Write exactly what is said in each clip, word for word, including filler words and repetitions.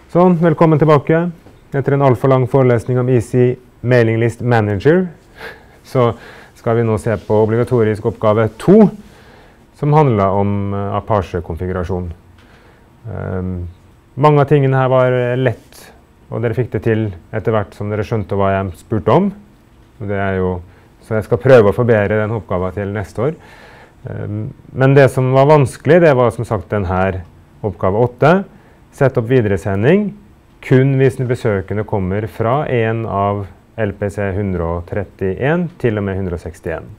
Sånn, velkommen tilbake. Etter en alt for lang forelesning om Easy Mailing List Manager, så skal vi nå se på obligatorisk oppgave to, som handler om uh, Apache-konfigurasjon. Um, mange av tingene her var lett, og dere fikk det til etter hvert som dere skjønte hva jeg spurte om. Og det er jo, så jeg skal prøve å forbedre den oppgaven til neste år. Um, men det som var vanskelig, det var som sagt den her oppgave åtte. Sett opp videresending, kun hvis besøkende kommer fra en av L P C one thirty-one til og med one sixty-one.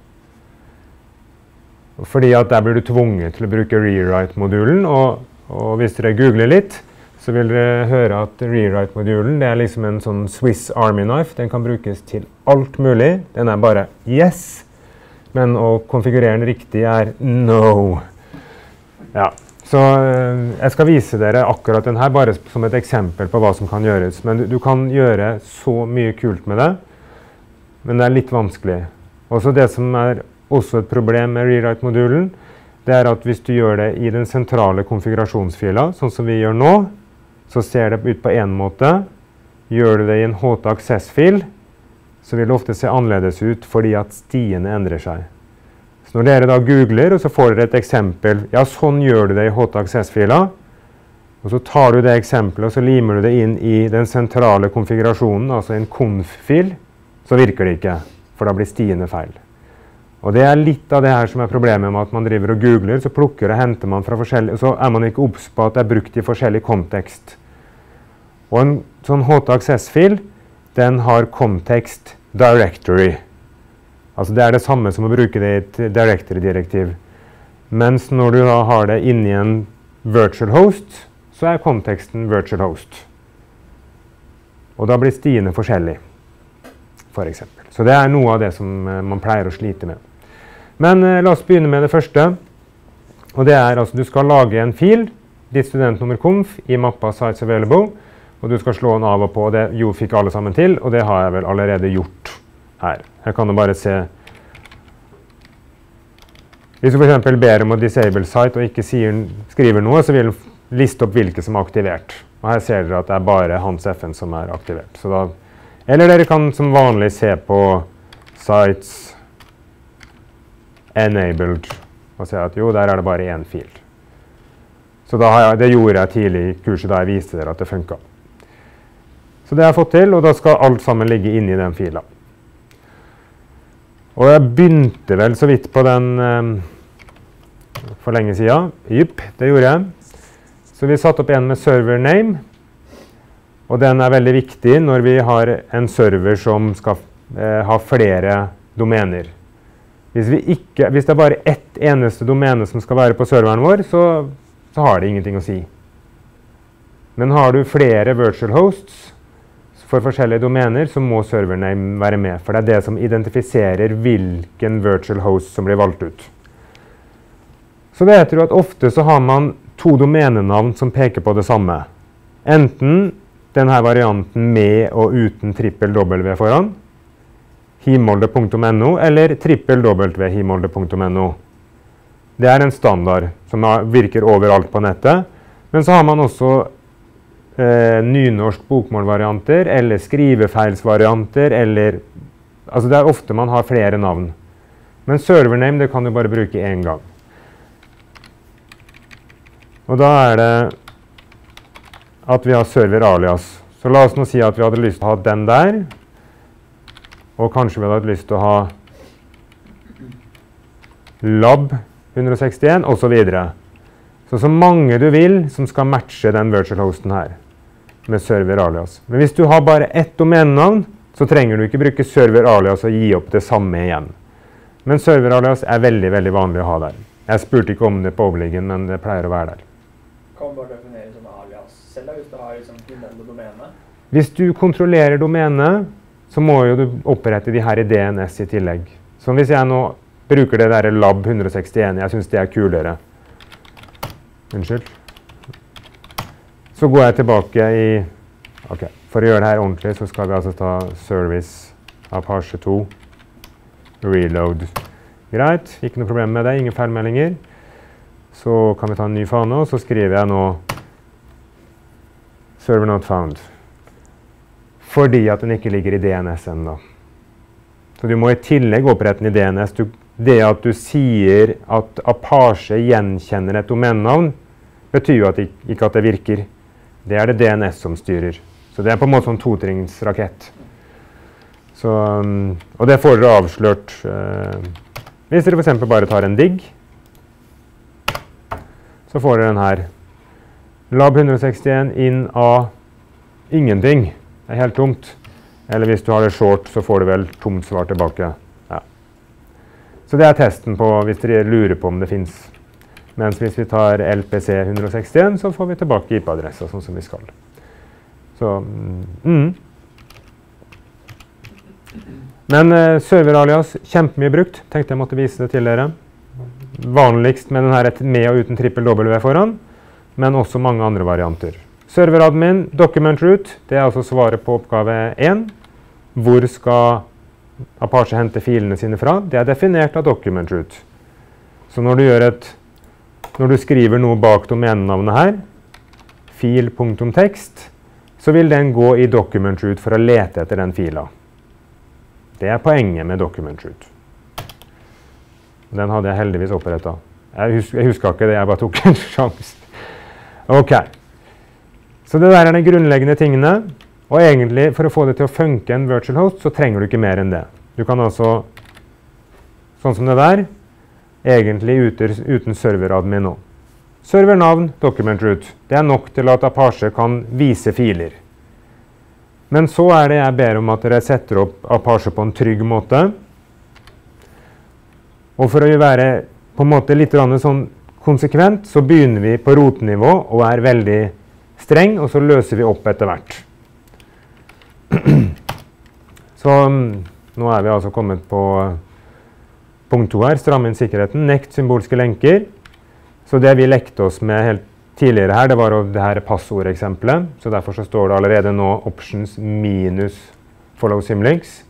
Fordi at der blir du tvunget til å bruke rewrite-modulen, og, og hvis dere googler litt, så vil dere høre at rewrite-modulen, det er liksom en sånn Swiss Army knife. Den kan brukes til alt mulig. Den er bare yes, men å konfigurere den riktig er no. Ja. Så jeg skal vise dere akkurat den her, bare som et eksempel på hva som kan gjøres. Men du, du kan gjøre så mye kult med det, men det er litt vanskelig. Også det som er også et problem med rewrite-modulen, det er at hvis du gjør det i den sentrale konfigurasjonsfila, sånn som vi gjør nå, så ser det ut på en måte. Gjør du det i en H T Access-fil, så vil det ofte se annerledes ut fordi at stiene endrer seg. Så når dere da googler, og så får dere et eksempel, ja, sånn gjør du det i H T Access-fila, og så tar du det eksempelet, og så limer du det inn i den sentrale konfigurasjonen, altså en conf-fil, så virker det ikke, for da blir stiene feil. Og det er litt av det her som er problemet med at man driver og googler, så plukker og henter man fra forskjellige, så er man ikke obs på at det er brukt i forskjellig kontekst. Og en sånn H T Access-fil, den har kontekst directory. Altså det er det samme som å bruke det i et directory-direktiv. Mens når du da har det inni en virtual host, så er konteksten virtual host. Og da blir stiene forskjellig, for eksempel. Så det er noe av det som man pleier å slite med. Men eh, la oss begynne med det første. Og det er altså, du skal lage en fil, ditt studentnummer conf, i mappa sites available, og du skal slå den av og på, og det jo fikk alle sammen til, og det har jeg vel allerede gjort her. Her kan du bare se. Hvis du for eksempel ber om å disable site og ikke sier, skriver noe, så vil den liste opp hvilke som er aktivert. Og her ser dere at det er bare Hans F N som er aktivert. Så da, eller dere kan som vanlig se på sites enabled og se at jo, der er det bare en fil. Så da har jeg, det gjorde jeg tidlig i kurset da jeg viste dere at det funket. Så det har jeg fått til, og da skal alt sammen ligge inne i den fila. Og jeg begynte vel så vidt på den um, for lenge siden. Jupp, det gjorde jeg. Så vi satte opp en med server name. Og den er veldig viktig når vi har en server som skal uh, ha flere domener. Hvis, vi ikke, hvis det er bare ett eneste domene som skal være på serveren vår, så, så har det ingenting å si. Men har du flere virtual hosts, for forskjellige domener, så må servername være med, for det er det som identifiserer hvilken virtual host som blir valgt ut. Så vet du at ofte så har man to domenenavn som peker på det samme. Enten denne varianten med og uten trippel W foran, himolde punktum no, eller trippel W himolde punktum no. Det er en standard som virker overalt på nettet, men så har man også Eh, nynorsk bokmålvarianter, eller skrivefeilsvarianter, eller, altså det er ofte man har flere navn. Men servername, det kan du bare bruke en gang. Og da er det at vi har server alias. Så la oss nå si at vi hadde lyst til å ha den der, og kanskje vi hadde lyst til å ha lab one sixty-one, og så videre. Så så mange du vil som skal matche den virtual hosten her med server alias. Men hvis du har bare ett domenenavn, så trenger du ikke bruke server alias og gi opp det samme igjen. Men server alias er veldig, veldig vanlig å ha der. Jeg spurte ikke om det på overliggen, men det pleier å være der. Kan bare definere som alias selv hvis du har liksom himmelende domene? Hvis du kontrollerer domene, så må jo du opprette de her i D N S i tillegg. Så hvis jeg nå bruker det der lab one sixty-one, jeg synes det er kulere. Unnskyld. Så går jeg tilbake i, ok, for å gjøre det her ordentlig, så skal vi altså ta service Apache to, reload. Greit, ikke noe problem med det, ingen feilmeldinger. Så kan vi ta en ny fane, og så skriver jeg nå server not found. Fordi at den ikke ligger i D N S enda. Så du må i tillegg opprette den i D N S. Du, det at du sier at Apache gjenkjenner et domenenavn, betyr jo at det, ikke at det virker. Det er det D N S som styrer. Så det er på en måte en totringsrakett. Så, og det får dere avslørt eh, hvis dere for eksempel bare tar en digg. Så får dere den her. Lab one sixty-one inn av ingenting. Det er helt tomt. Eller hvis du har det short, så får du vel tomt svar tilbake. Ja. Så det er testen på hvis dere lurer på om det finnes. Mens hvis vi tar L P C one sixty-one, så får vi tilbake I P-adressa, sånn som vi skal. Så, mm. Men eh, server-alias, kjempemye brukt. Tenkte jeg måtte vise det til dere. Vanligst med den her et med og uten trippel W foran, men også mange andre varianter. Server-admin, document root, det er altså svaret på oppgave one. Hvor skal Apache hente filene sine fra? Det er definert av document root. Så når du, gjør et, når du skriver noe bak domenenavnet her, fil.text, så vil den gå I document root for å lete etter den fila. Det er poenget med document root. Den hadde jeg heldigvis opprettet. Jeg, hus jeg husker ikke det, jeg bare tok en sjans. Ok. Så det der er de grunnleggende tingene. Og egentlig, for å få det til å funke en virtual host, så trenger du ikke mer enn det. Du kan altså, sånn som det der, egentlig uten, uten serveradmin nå. Servernavn, document root. Det er nok til at Apache kan vise filer. Men så er det jeg ber om at dere setter opp Apache på en trygg måte. Og for å være på en måte litt sånn konsekvent, så begynner vi på rotnivå og er veldig streng, og så løser vi opp etter hvert. Så nå er vi altså kommet på punkt to her, stramme inn sikkerheten, nekt symbolske lenker. Så det vi lekte oss med helt tidligere her, det var det her passordeksempelet. Så derfor så står det allerede nå options minus follow symlinks.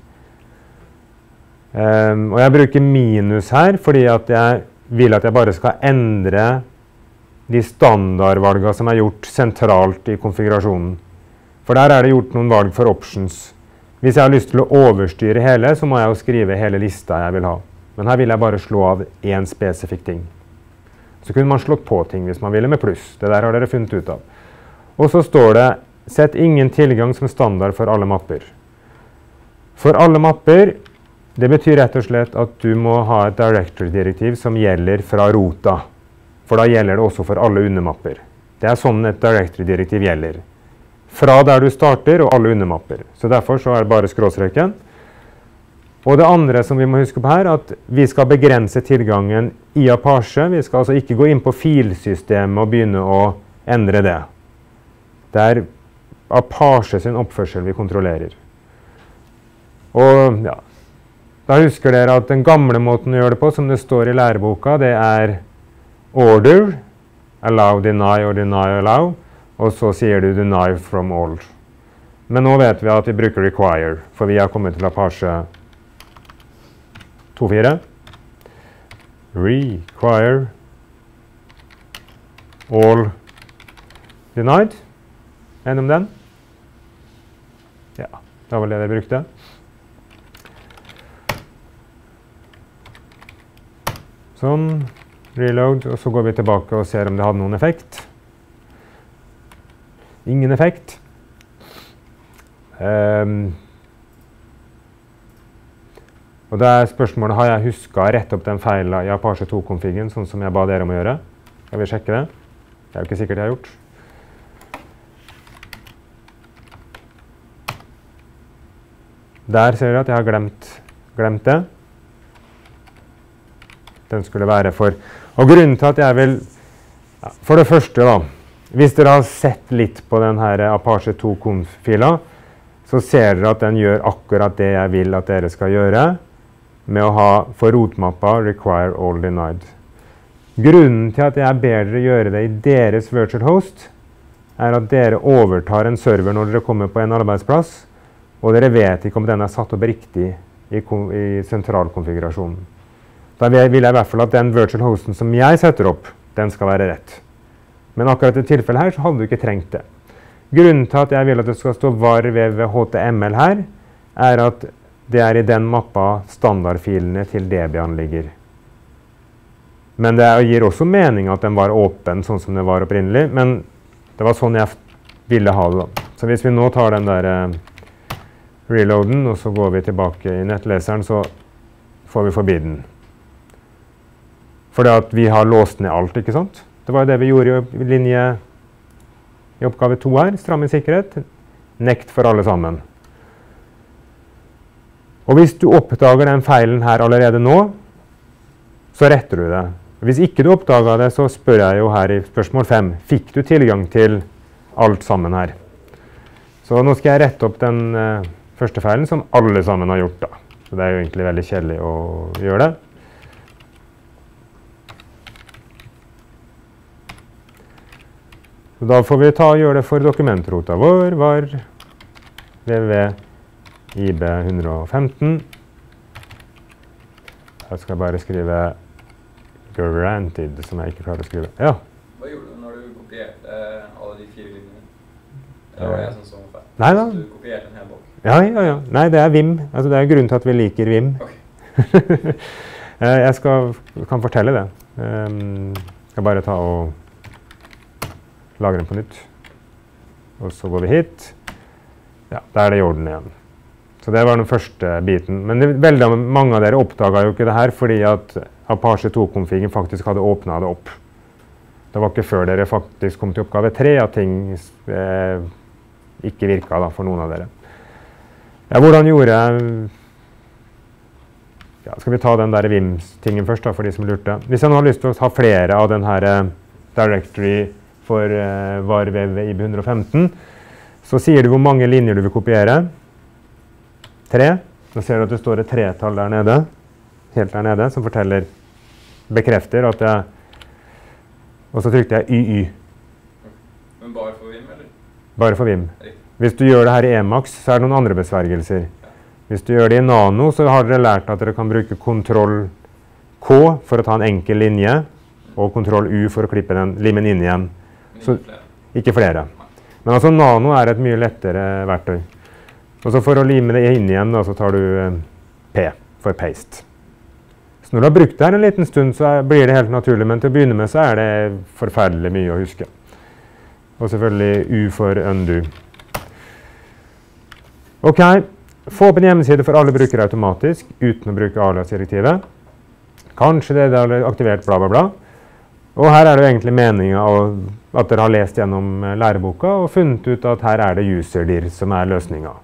Um, og jeg bruker minus her, fordi at jeg vil at jeg bare skal endre de standardvalgene som er gjort sentralt I konfigurasjonen. For der er det gjort noen valg for options. Hvis jeg har lyst til å overstyre hele, så må jeg jo skrive hele lista jeg vil ha. Men her vil jeg bare slå av en spesifikk ting. Så kunne man slått på ting hvis man ville med pluss. Det der har dere funnet ut av. Og så står det, sett ingen tilgang som standard for alle mapper. For alle mapper, det betyr rett og slett at du må ha et directory-direktiv som gjelder fra rota. For da gjelder det også for alle undermapper. Det er sånn et directory-direktiv gjelder. Fra der du starter og alle undermapper. Så derfor så er det bare skråstreken. Og det andre som vi må huske på her, at vi skal begrense tilgangen I Apache. Vi skal altså ikke gå inn på filsystemet og begynne å endre det. Det er Apache sin oppførsel vi kontrollerer. Og ja, da husker dere at den gamle måten å gjøre det på, som det står I læreboka, det er order, allow, deny og deny, allow, og så sier du deny from all. Men nå vet vi at vi bruker require, for vi har kommet til Apache to punkt fire. Require all denied. Enn om den? Ja, det var det jeg brukte. Sånn, reload, og så går vi tilbake og ser om det hadde noen effekt. Ingen effekt. Um, og det er spørsmålet, har jeg husket å rette opp den feilen I Apache to-konfigen, sånn som jeg ba dere om å gjøre? Jeg vil sjekke det. Det er jo ikke sikkert jeg har gjort. Der ser dere at jeg har glemt, glemt det. Den skulle være for. Og grunnen til at jeg vil, ja, for det første da, hvis dere har sett litt på den her Apache to-konf-fila, så ser dere at den gjør akkurat det jeg vil at dere skal gjøre, med å ha for rotmappa require all denied. Grunnen til at jeg ber dere gjøre det I deres virtual host, er at dere overtar en server når dere kommer på en arbeidsplass, og dere vet ikke om den er satt opp riktig I, I sentralkonfigurasjonen. Da vil jeg I hvert fall at den virtual hosten som jeg setter opp, den skal være rett. Men akkurat I tilfellet her så hadde du ikke trengt det. Grunnen til at jeg vil at det skal stå var ved H T M L her, er at det er i den mappa standardfilene til Debian ligger. Men det gir også mening at den var åpen sånn som det var opprinnelig, men det var sånn jeg ville ha det da. Så hvis vi nå tar den der eh, reloaden, og så går vi tilbake i nettleseren, så får vi forbi den. Fordi at vi har låst ned alt, ikke sant? Det var det vi gjorde i linje i oppgave to her, stram i sikkerhet, nekt for alle sammen. Og hvis du oppdager den feilen her allerede nå, så retter du det. Hvis ikke du oppdager det, så spør jeg jo her i spørsmål fem, fikk du tilgang til alt sammen her? Så nå skal jeg rette opp den uh, første feilen som alle sammen har gjort da. Så det er jo egentlig veldig kjedelig å gjøre det. Så da får vi ta og gjøre det for dokumentrota vår, var www I B one fifteen. Her skal jeg bare skrive granted, som jeg ikke klarer å skrive. Ja. Hva gjorde du når du kopierte alle de fire linjene? Eller var det jeg som så feil? Nei da. Så du kopierte en hel bok? Ja, ja, ja. Nei, det er Vim. Altså, det er grunnen til at vi liker Vim. Okay. Jeg skal, kan fortelle det. Jeg skal bare ta og lagre den på nytt. Og så går vi hit. Ja, der er det i orden igjen. Så det var den første biten. Men det, veldig mange av dere oppdaget jo ikke det her, fordi at Apache to-konfigen faktisk hadde åpnet det opp. Det var ikke før dere faktisk kom til oppgave tre at ting eh, ikke virket da, for noen av dere. Ja, hvordan gjorde jeg... Ja, skal vi ta den der Vim-tingen først da, for de som lurte. Hvis jeg nå har lyst til å ha flere av den her uh, directory for uh, var www I B one fifteen, så sier du hvor mange linjer du vil kopiere. Tre. Da ser du at det står et tretall der nede, helt der nede, som forteller, bekrefter at jeg... Og så trykte jeg Y Y. Men bare for Vim, eller? Bare for Vim. Riktig. Hvis du gjør det her i Emacs, så er det noen andre besvergelser. Hvis du gjør det i Nano, så har dere lært at dere kan bruke kontroll K for å ta en enkel linje, og kontroll U for å klippe den limen inn igjen. Men Så, ikke flere? ikke flere. Men altså Nano er et mye lettere verktøy. Og så for å lime det inn igjen, da, så tar du eh, P for paste. Så når du har brukt det her en liten stund, så er, blir det helt naturlig, men til å begynne med så er det forferdelig mye å huske. Og selvfølgelig U for undo. Ok, få opp en hjemmeside for alle brukere automatisk, uten å bruke alias-direktivet. Kanskje det er aktivert bla bla bla. Og her er det jo egentlig meningen at dere har lest gjennom læreboka og funnet ut at her er det userdir som er løsningen.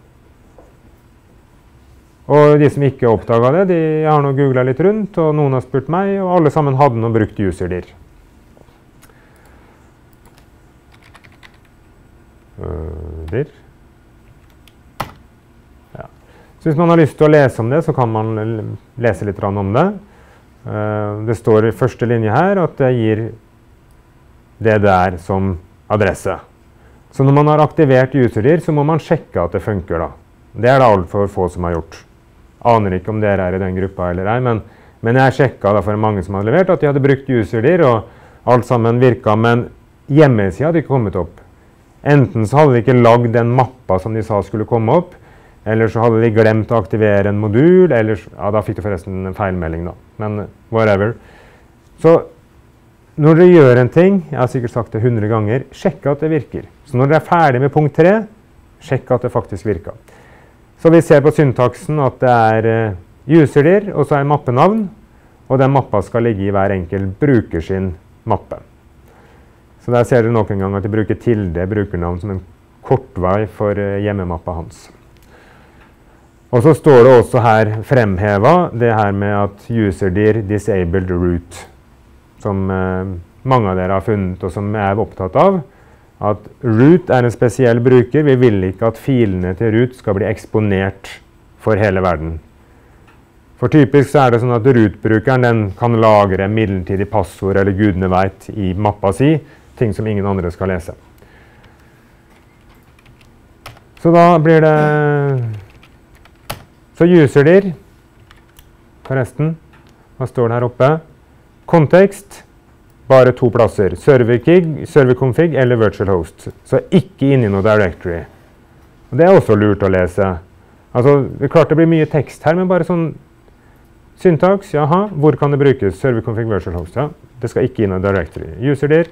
Og de som ikke oppdaget det, de har nå googlet litt rundt, og noen har spurt meg, og alle sammen hadde nå brukt userdir. Uh, dir. Ja. Så hvis man har lyst til å lese om det, så kan man lese litt om det. Uh, det står i første linje her at det gir det der som adresse. Så når man har aktivert userdir, så må man sjekke at det funker da. Det er det alt for få som har gjort. Aner ikke om dere er i den gruppa eller ei, men, men jeg sjekket da for mange som hadde levert at de hadde brukt userdir, og alt sammen virket, men hjemmesiden hadde ikke kommet opp. Enten så hadde de ikke lagd den mappa som de sa skulle komme opp, eller så hadde de glemt å aktivere en modul, eller ja, da fikk du forresten en feilmelding da, men whatever. Så når dere gjør en ting, jeg har sikkert sagt det hundre ganger, sjekk at det virker. Så når dere er ferdig med punkt tre, sjekk at det faktisk virker. Så vi ser på syntaksen at det er uh, userdir, og så er mappenavn, og den mappa skal ligge i hver enkel bruker sin mappe. Så der ser dere nok en gang at de bruker tilde brukernavn som en kortvei for uh, hjemmemappa hans. Og så står det også her fremhevet det her med at userdir disabled root, som uh, mange av dere har funnet og som jeg er opptatt av. At root er en spesiell bruker. Vi vil ikke at filene til root skal bli eksponert for hele verden. For typisk så er det sånn at root-brukeren den kan lagre midlertidig passord eller gudene vet i mappa si, ting som ingen andre skal lese. Så da blir det så userdir, forresten, hva står det her oppe? Kontekst, bare to plasser. Serverkig, serverconfig eller virtual host. Så ikke inni noe directory. Og det er også lurt å lese. Altså, det er klart det blir mye tekst her, men bare sånn syntaks, jaha, hvor kan det brukes? Serverconfig, virtual host, ja. Det skal ikke inn i directory. Userdir.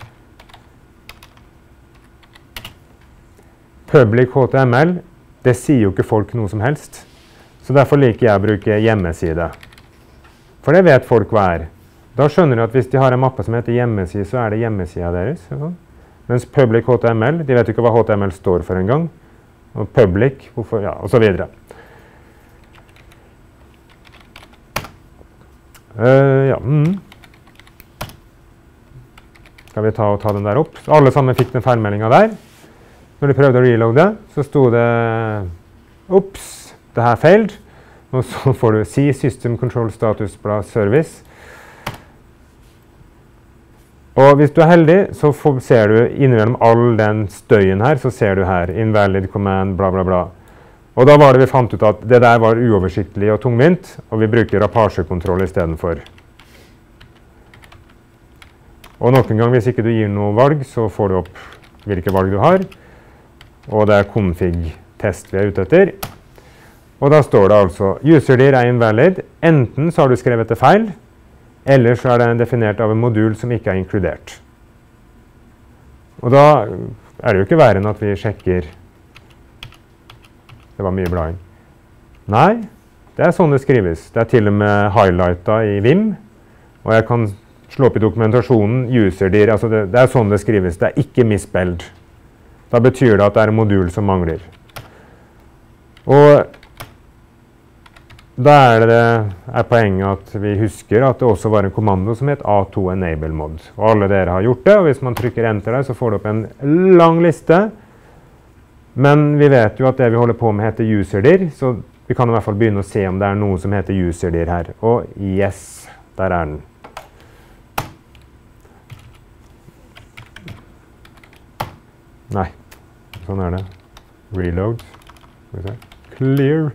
Public H T M L, det sier jo ikke folk noe som helst. Så derfor liker jeg å bruke hjemmeside. For det vet folk hva er. Da skjønner de at hvis de har en mappe som heter hjemmeside, så er det hjemmesida deres. Mens Public H T M L, de vet ikke hva H T M L står for en gang. Og Public, hvorfor, ja, og så videre. Uh, ja, mm. Skal vi ta, ta den der opp? Så alle sammen fikk den feilmeldingen der. Når de prøvde å reloade, så sto det «Ops, det her failed». Og så får du «See System Control Status bla Service». Og hvis du er heldig, så får, ser du innimellom all den støyen her, så ser du her «Invalid command bla bla bla». Og da var det vi fant ut at det der var uoversiktlig og tungvint, og vi bruker Apache-kontroll i stedet for. Og noen gang hvis ikke du gir noe valg, så får du opp hvilke valg du har. Og det er config-test vi er ute etter. Og da står det altså, userdir er invalid. Enten så har du skrevet det feil, eller så er det definert av en modul som ikke er inkludert. Og da er det jo ikke verre enn at vi sjekker. Det var mye blading. Nei, det er sånn det skrives. Det er til og med highlightet i Vim. Og jeg kan slå opp i dokumentasjonen, userdir, altså det, det er sånn det skrives. Det er ikke misspelled. Da betyr det at det er en modul som mangler. Og da er det er poenget at vi husker at det også var en kommando som het A to enable mod. Og alle dere har gjort det, og hvis man trykker enter der, så får du opp en lang liste. Men vi vet jo at det vi holder på med heter userdir, så vi kan i hvert fall begynne å se om det er noe som heter userdir her. Og yes, der er den. Nei, sånn er det. Reload. Clear.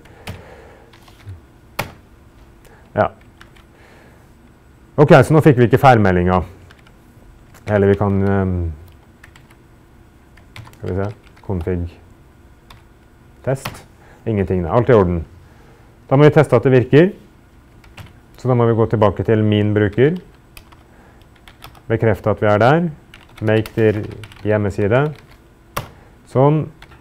Ja. Ok, så nå fikk vi ikke feilmeldinger. Eller vi kan um, skal vi se, config test. Ingenting, alt i orden. Da må vi teste at det virker. Så da må vi gå tilbake til min bruker. Bekrefte at vi er der. Make dir hjemmeside. Sånn.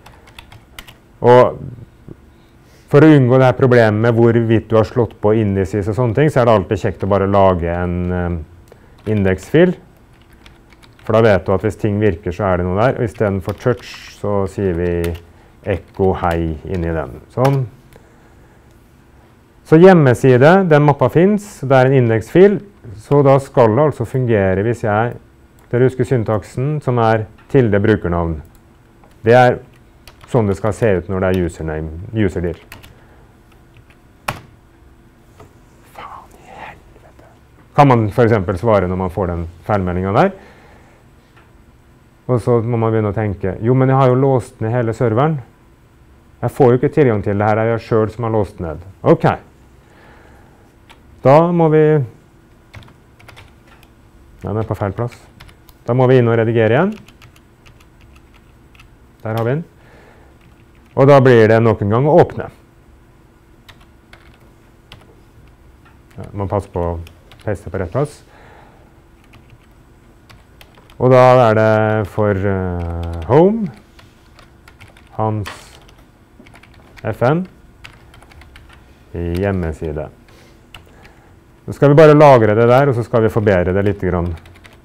Og for å unngå det her problemet med hvorvidt du har slått på indices og sånne ting, så er det alltid kjekt å bare lage en um, indeksfil. For da vet du at hvis ting virker, så er det noe der. Og i stedet for touch, så sier vi echo hei inni den. Sånn. Så hjemmeside, den mappa finnes, det er en indeksfil, så da skal det altså fungere hvis jeg, dere husker syntaksen, som er tilde brukernavn. Det er sånn det skal se ut når det er username, userdir. Faen i helvete. Kan man for eksempel svare når man får den feilmeldingen der. Og så må man begynne å tenke, jo, men jeg har jo låst ned hele serveren. Jeg får jo ikke tilgang til det her, det er jeg selv som har låst ned. Ok. Da må vi... Nei, den er på feil plass. Da må vi inn og redigere igjen. Der har vi den. Og da blir det noen gang å åpne. Ja, man passer på å paste på rett plass. Og da er det for uh, home, hans F N, hjemmeside. Så skal vi bare lagre det der, og så skal vi forbedre det litt grann.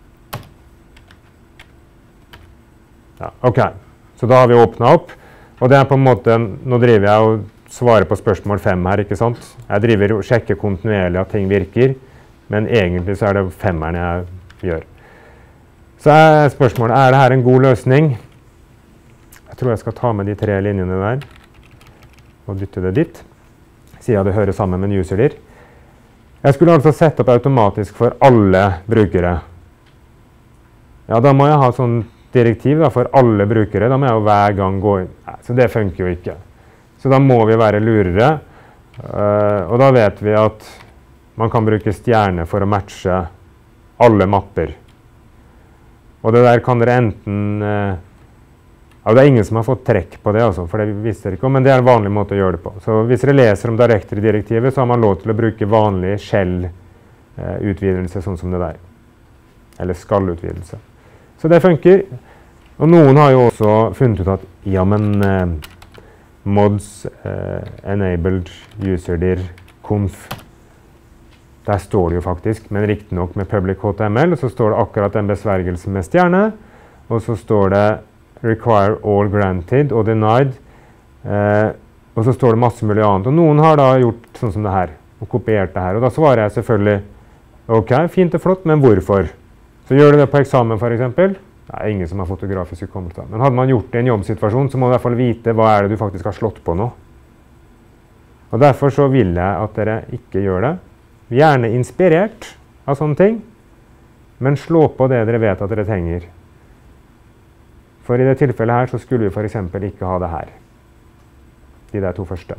Ja, ok. Så da har vi åpnet opp, og det er på en måte, nå driver jeg og svarer på spørsmål fem her, ikke sant? Jeg driver og sjekker kontinuerlig at ting virker, men egentlig så er det femmeren jeg gjør. Så er spørsmålet, er det her en god løsning? Jeg tror jeg skal ta med de tre linjene der, og dytte det dit, siden det hører sammen med en userdir. Jeg skulle altså sette opp automatisk for alle brukere. Ja, da må jeg ha sånn direktiv da, for alle brukere. Da må jeg jo hver gang gå inn. Nei, så det funker jo ikke. Så da må vi være lurere. Uh, og da vet vi at man kan bruke stjerne for å matche alle mapper. Og det der kan dere enten... Eh, ja, det er ingen som har fått trekk på det, altså, for det visste dere ikke om, men det er en vanlig måte å gjøre det på. Så hvis dere leser om directory-direktivet, så har man lov til å bruke vanlig shell-utvidelse, sånn som det der. Eller skall-utvidelse. Så det funker. Og noen har jo også funnet ut at, ja, men eh, mods eh, enabled userdir conf, der står det jo faktisk, men riktig nok med public H T M L, så står det akkurat den besvergelsen med stjerne, og så står det require all granted og denied, eh, og så står det masse mulig annet. Og noen har da gjort sånn som det her, og kopiert det her. Og da svarer jeg selvfølgelig, ok, fint og flott, men hvorfor? Så gjør du det på eksamen for eksempel. Det er ingen som har fotografisk hukommelse. Men hadde man gjort det i en jobbsituasjon, så må du i hvert fall vite hva er det du faktisk har slått på nå. Og derfor så vil jeg at dere ikke gjør det. Gjerne inspirert av sånne ting, men slå på det dere vet at dere trenger. For i det tilfellet her så skulle vi for eksempel ikke ha det her. De der to første.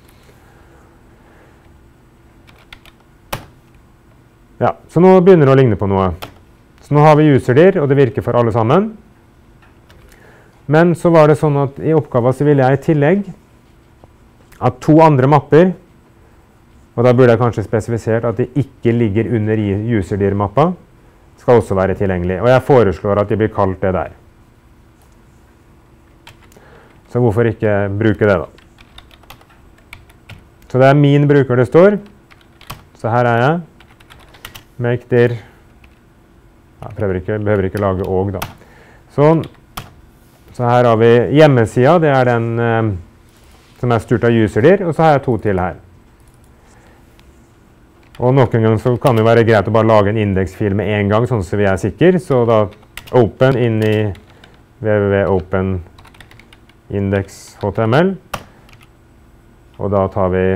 Ja, så nå begynner det å ligne på noe. Så nå har vi userdir, og det virker for alle sammen. Men så var det sånn at i oppgaven så ville jeg i tillegg at to andre mapper, og da burde jeg kanskje spesifisert at de ikke ligger under userdir-mappa, skal også være tilgjengelig. Og jeg foreslår at de blir kalt det der. Så hvorfor ikke bruke det da? Så det er min bruker det står. Så her er jeg. Make dir. Jeg prøver ikke, behøver ikke lage og da. Sånn. Så her har vi hjemmesida. Det er den eh, som er styrt av userdir. Og så har jeg to til her. Og noen gang så kan det være greit å bare lage en indeksfil med en gang, sånn så vi er sikre. Så da open inn i www.open index H T M L, og da tar vi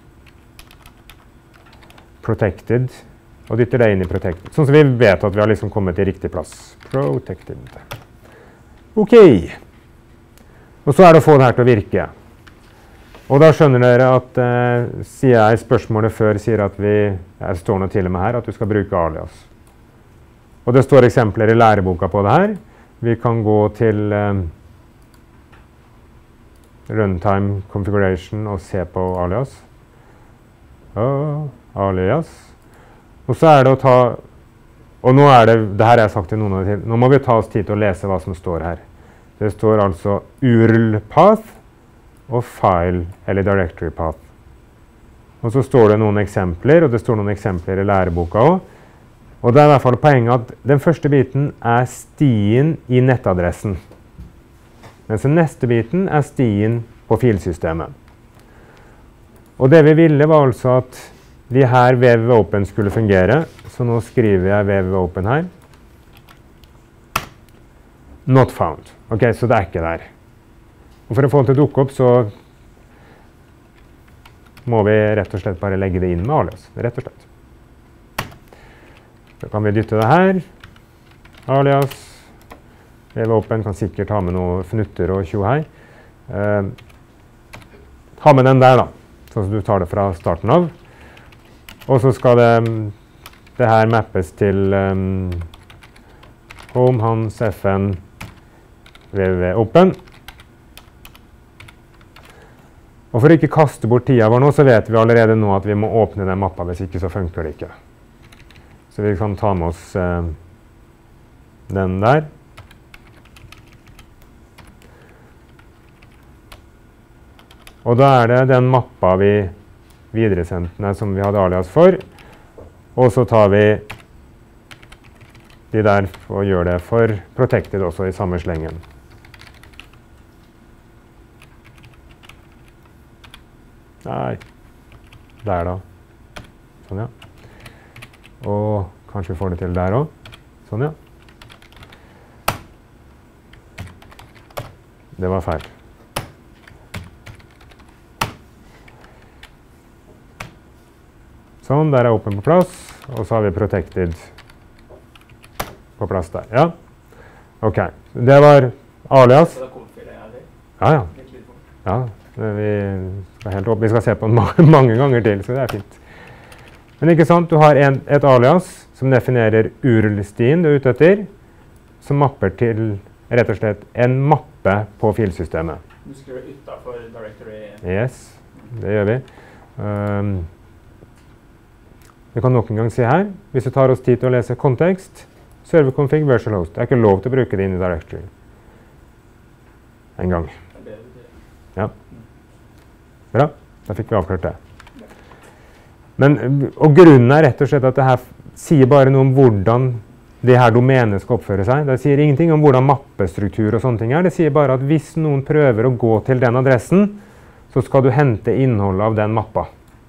protected, og dytter det inn i protected. Sånn som vi vet at vi har liksom kommet til riktig plass. Protected. Ok. Og så er det å få det her til å virke. Og da skjønner dere at, eh, sier jeg spørsmålet før, sier at vi, jeg står nå til og med her, at du skal bruke alias. Og det står eksempler i læreboka på det her. Vi kan gå til eh, runtime configuration og se på alias. Og alias. Og så er det å ta, og nå er det, det her har jeg sagt til noen av de til, nå må vi ta oss tid til å lese hva som står her. Det står altså U R L path og file eller directory path. Og så står det noen eksempler, og det står noen eksempler i læreboka også. Og det er i hvert fall poenget at den første biten er stien i nettadressen. Mens den neste biten er stien på filsystemet. Og det vi ville var altså at de her www-open skulle fungere. Så nå skriver jeg www-open her. Not found. Ok, så det er ikke der. Og for å få det til å dukke opp, så må vi rett og slett bare legge det inn med alias. Rett og slett. Så kan vi dytte det her. Alias. www-open kan sikkert ha med noen fnutter og tjohei. Uh, ha med den der da, sånn at du tar det fra starten av. Og så skal det, det her mappes til um, home, hans, fn, www-open. Og for å ikke kaste bort tida vår nå, så vet vi allerede nå at vi må åpne den mappa, hvis ikke så funker det ikke. Så vi kan ta med oss uh, den der. Og da er det den mappa vi videresendte som vi hadde alias for. Og så tar vi de der og gjør det for protected også i samme slengen. Nei, der da. Sånn ja. Og kanskje vi får det til der også. Sånn ja. Det var feil. Sånn, der er open på plass, og så har vi protected på plass der. Ja, ok. Det var alias. Ja, ja. Ja, vi skal, helt opp. Vi skal se på den mange ganger til, så det er fint. Men ikke sant, du har en, et alias, som definerer U R L-stien du er ute etter, som mapper til rett og slett en mappe på filsystemet. Du skriver utenfor directory. Yes, det gjør vi. Um, vi kan nok en gang se her, hvis vi tar oss tid til å lese kontekst, server config virtual host. Det er ikke lov til å bruke det inn i directory. En gang. Ja. Bra, da fikk vi avklart det. Men, og grunnen er rett og slett at det her sier bare noe om hvordan det her domenet skal oppføre seg. Det sier ingenting om hvordan mappestruktur og sånne ting er. Det sier bare at hvis noen prøver å gå til den adressen, så skal du hente innholdet av den mappa.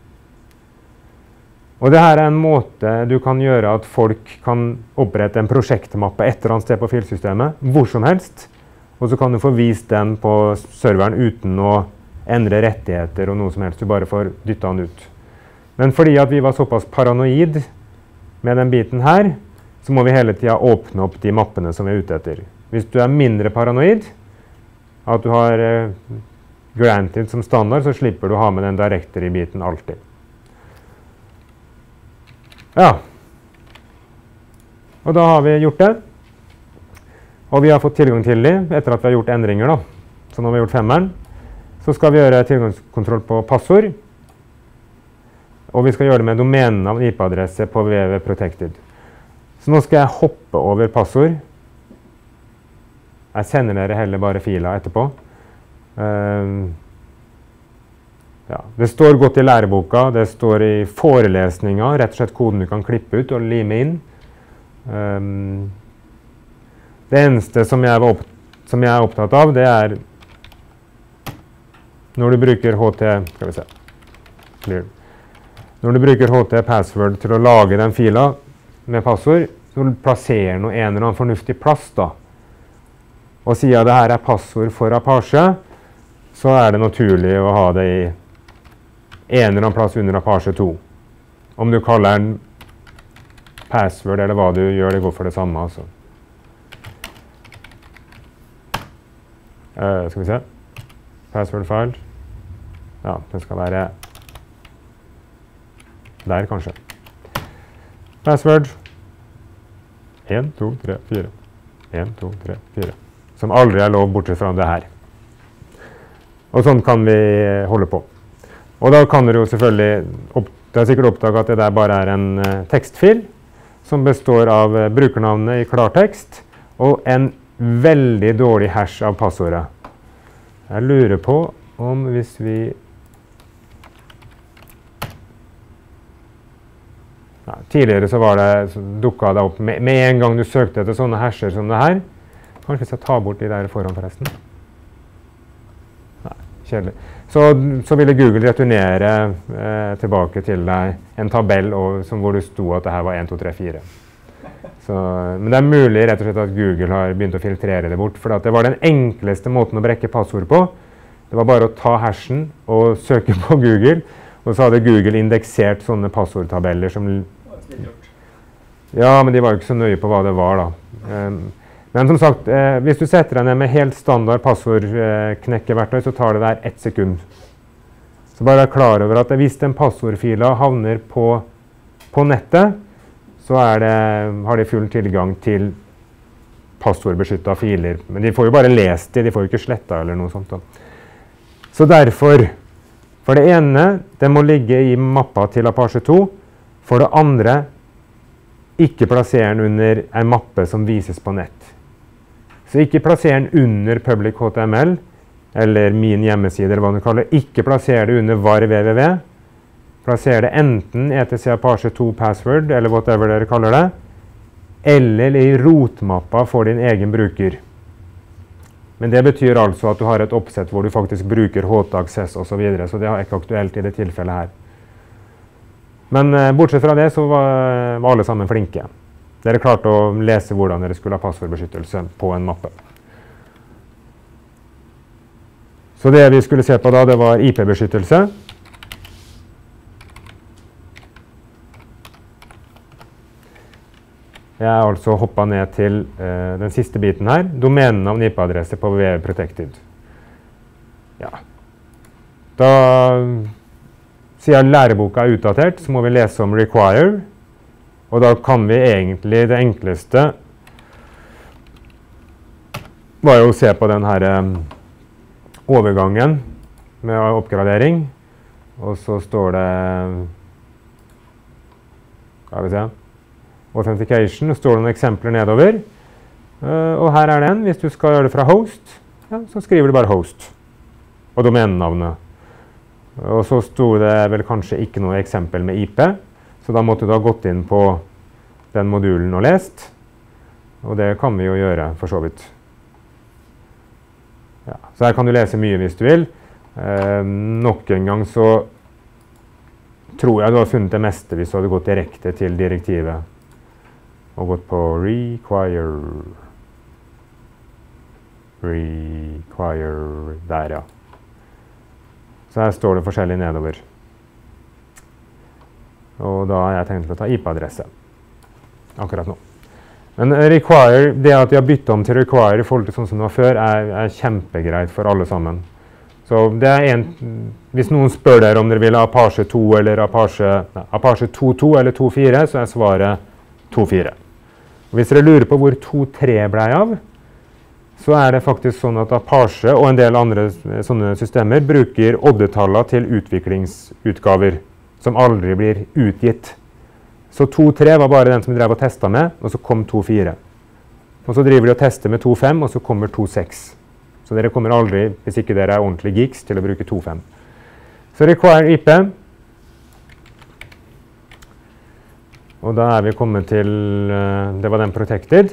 Og det her er en måte du kan gjøre at folk kan opprette en prosjektmappe et eller annet sted på filsystemet, hvor som helst, og så kan du få vist den på serveren uten å endre rettigheter og noe som helst. Du bare får dyttet den ut. Men fordi at vi var såpass paranoid med den biten her, så må vi hele tiden åpne opp de mappene som vi er ute etter. Hvis du er mindre paranoid, at du har eh, granted som standard, så slipper du å ha med den directory-biten alltid. Ja. Og da har vi gjort det. Og vi har fått tilgang til de etter at vi har gjort endringer da. Så nå har vi gjort femmeren. Så skal vi gjøre tilgangskontroll på passord. Og vi skal gjøre det med domenenavn I P-adresse på W W Protected. Så nå skal jeg hoppe over passord. Jeg sender dere heller bare fila etterpå. Um, ja. Det står godt I læreboka, det står I forelesninger, rett og slett koden du kan klippe ut og lime inn. Um, det eneste som jeg, var opp, som jeg er opptatt av, det er når du bruker H T, skal vi se, clear. Når du bruker H T password til å lage den fila med passord, så plasserer den en eller annen fornuftig plass da. Og siden det her er passord for Apache, så er det naturlig å ha det I en eller annen plass under Apache to. Om du kaller den password eller hva du gjør, det går for det samme altså. Uh, skal vi se. Password file. Ja, den skal være der kanskje. Password. en, to, tre, fire. en, to, tre, fire. Som aldri er lov bortsett fra det her. Og sånn kan vi holde på. Og da kan dere jo selvfølgelig, opp, det er sikkert oppdaget at det der bare er en uh, tekstfil, som består av uh, brukernavnet I klartekst, og en veldig dårlig hash av passordet. Jeg lurer på om hvis vi ja, tidligere så var det, så dukket det opp med, med en gang du søkte etter sånne hasher som det her. Kanskje jeg skal ta bort de der foran forresten. Nei, kjedelig. Så, så ville Google returnere eh, tilbake til deg en tabell og, som hvor det sto at det her var en, to, tre, fire. Så, men det er mulig rett og slett at Google har begynt å filtrere det bort, for at det var den enkleste måten å brekke passord på. Det var bare å ta hashen og søke på Google, og så hadde Google indeksert sånne passordtabeller som... Ja, men de var jo ikke så nøye på hva det var da. Um, men som sagt, eh, hvis du setter deg ned med helt standard passordknekkeverktøy, så tar det der ett sekund. Så bare vær klar over at hvis den passordfila havner på, på nettet, så er det, har de full tilgang til passordbeskyttede filer. Men de får jo bare lest det, de får jo ikke slettet eller noe sånt da. Så derfor, for det ene, det må ligge I mappa til Apache to. For det andre, ikke plassere den under en mappe som vises på nett. Så ikke plassere den under public H T M L, eller min hjemmeside, eller hva du kaller det. Ikke plassere det under var www. Plassere det enten E T C Apache to password, eller whatever dere kaller det, eller I rotmappa for din egen bruker. Men det betyr altså at du har et oppsett hvor du faktisk bruker H T Access og så videre, så det er ikke aktuelt I det tilfellet her. Men eh, bortsett fra det så var, var alle sammen flinke. Dere klarte å lese hvordan dere skulle ha passordbeskyttelse på en mappe. Så det vi skulle se på da, det var I P-beskyttelse. Jeg har altså hoppet ned til eh, den siste biten her, domenenavn I P-adresse på W W Protected. Ja. Da, siden læreboka er utdatert, så må vi lese om require. Og da kan vi egentlig, det enkleste var jo å se på den her um, overgangen med oppgradering. Og så står det, hva vil vi se, authentication, og står det noen eksempler nedover. Uh, og her er det en, hvis du skal gjøre det fra host, ja, så skriver du bare host og domenenavnet. Og så stod det vel kanskje ikke noe eksempel med I P, så da måtte du ha gått inn på den modulen og lest. Og det kan vi jo gjøre, for så vidt. Ja, så her kan du lese mye hvis du vil. Eh, nok en gang så tror jeg du har funnet det meste hvis du hadde gått direkte til direktivet og gått på require. Require, der ja. Så her står det forskjellig nedover. Og da har jeg tenkt å ta I P-adresse akkurat nå. Men require, det at jeg har byttet om til require i forhold til sånn som det var før, er, er kjempegreit for alle sammen. Så det er en, hvis noen spør dere om dere vil ha Apache to eller Apache, nei, Apache to punkt to eller to punkt fire, så er svaret to punkt fire. Og hvis dere lurer på hvor to punkt tre ble av, så er det faktisk sånn at Apache og en del andre sånne systemer bruker oddetallene til utviklingsutgaver som aldri blir utgitt. Så to punkt tre var bare den som vi drev og testet med, og så kom to punkt fire. Og så driver de og tester med to punkt fem, og så kommer to punkt seks. Så dere kommer aldri, hvis ikke dere er ordentlig geeks, til å bruke to punkt fem. Så require I P. Og da er vi kommet til, det var den protected.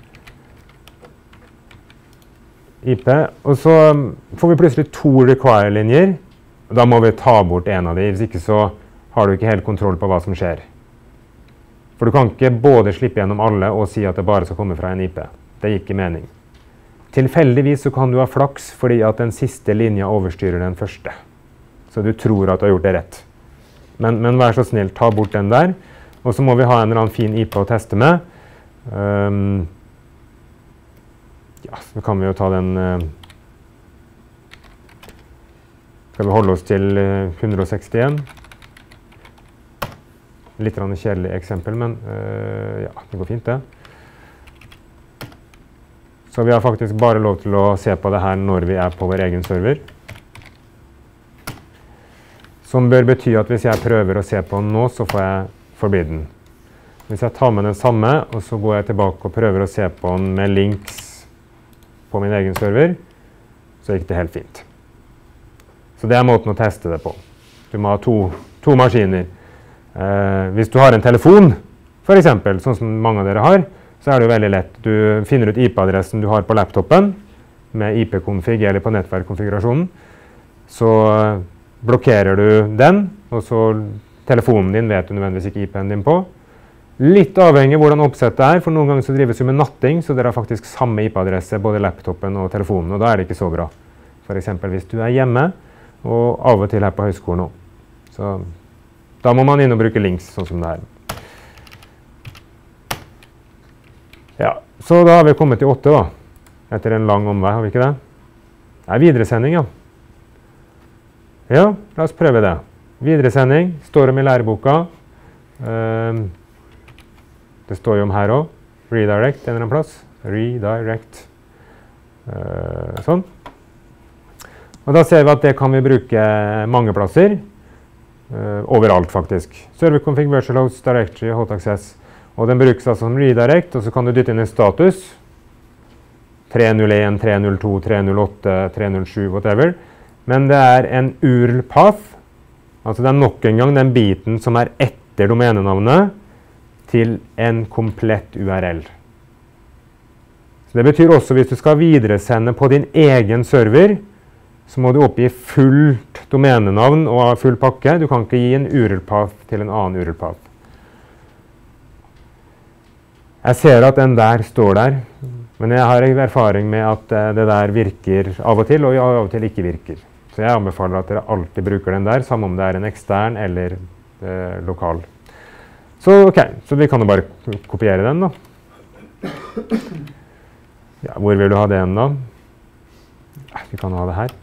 I P. Og så får vi plutselig to require-linjer. Og da må vi ta bort en av de, hvis ikke så har du ikke helt kontroll på hva som skjer. For du kan ikke både slippe gjennom alle og si at det bare skal komme fra en I P. Det gir ikke mening. Tilfeldigvis så kan du ha flaks fordi at den siste linja overstyrer den første. Så du tror at du har gjort det rett. Men, men vær så snill, ta bort den der. Og så må vi ha en eller annen fin I P å teste med. Um, ja, så kan vi jo ta den... Uh, skal vi holde oss til uh, hundre og sekstien. Litt kjedelig eksempel, men uh, ja, det går fint det. Så vi har faktisk bare lov til å se på det her når vi er på vår egen server. Som bør bety at hvis jeg prøver å se på den nå, så får jeg forbidden. Hvis jeg tar med den samme, og så går jeg tilbake og prøver å se på den med links på min egen server, så gikk det helt fint. Så det er måten å teste det på. Du må ha to, to maskiner. Eh, hvis du har en telefon, for eksempel, sånn som mange av dere har, så er det jo veldig lett. Du finner ut I P-adressen du har på laptopen, med I P-konfig eller på nettverkkonfigurasjonen. Så blokkerer du den, og så telefonen din vet du nødvendigvis ikke I P-en din på. Litt avhengig av hvordan oppsettet er, for noen ganger så drives vi med natting, så dere har faktisk samme I P-adresse, både laptopen og telefonen, og da er det ikke så bra. For eksempel hvis du er hjemme, og av og til her på høyskolen nå. Så da må man inn og bruke links, sånn som det her. Ja, så da har vi kommet til åtte da, etter en lang omvei, har vi ikke det? Det er videresending, ja. Ja, la oss prøve det. Videresending, står om i læreboka. Um, det står jo om her også. Redirect, en eller annen plass. Redirect. Uh, sånn. Og da ser vi at det kan vi bruke mange plasser. Uh, overalt faktisk. Server config, virtual host, directory, hotaccess. Og den brukes altså som redirect, og så kan du dytte inn en status. tre null en, tre null to, tre null åtte, tre null sju, whatever. Men det er en U R L path. Altså det er nok en gang den biten som er etter domenenavnet til en komplett U R L. Så det betyr også hvis du skal videresende på din egen server, så må du oppgi fullt domenenavn og full pakke. Du kan ikke gi en U R L path til en annen U R L path. Jeg ser at den der står der, men jeg har erfaring med at det der virker av og til, og av og til ikke virker. Så jeg anbefaler at dere alltid bruker den der, samme om det er en ekstern eller eh, lokal. Så ok, så vi kan jo bare kopiere den da. Ja, hvor vil du ha den da? Ja, vi kan ha det her.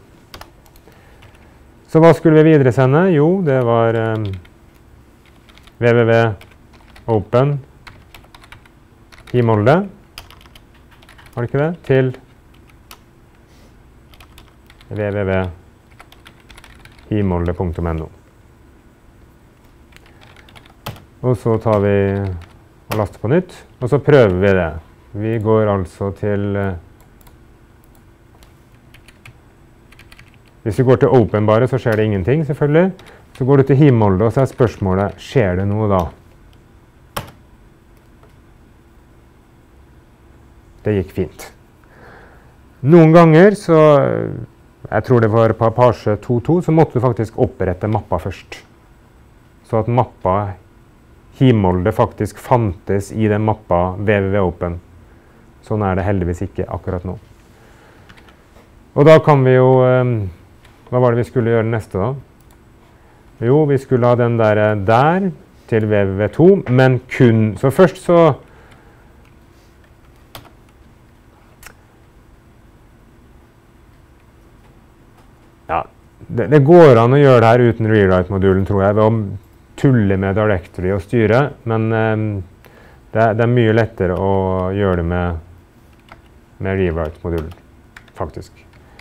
Så hva skulle vi videresende? Jo, det var... Um, www open Himolde, har det ikke det, til www himolde punktum no. Og så tar vi og laster på nytt, og så prøver vi det. Vi går altså til Hvis vi går til open bare, så skjer det ingenting, selvfølgelig. Så går du til Himolde, og så er spørsmålet, skjer det noe da? Det gikk fint. Noen ganger, så, jeg tror det var på Apache to punkt to, så måtte du faktisk opprette mappa først. Så at mappa Himolde faktisk fantes i den mappa www open. Sånn er det heldigvis ikke akkurat nå. Og da kan vi jo, hva var det vi skulle gjøre neste da? Jo, vi skulle ha den der, der til www to, men kun, så først så ja, det, det går an å gjøre det her uten rewrite-modulen, tror jeg, ved å tulle med directory og styre, men um, det, det er mye lettere å gjøre det med, med rewrite-modulen, faktisk.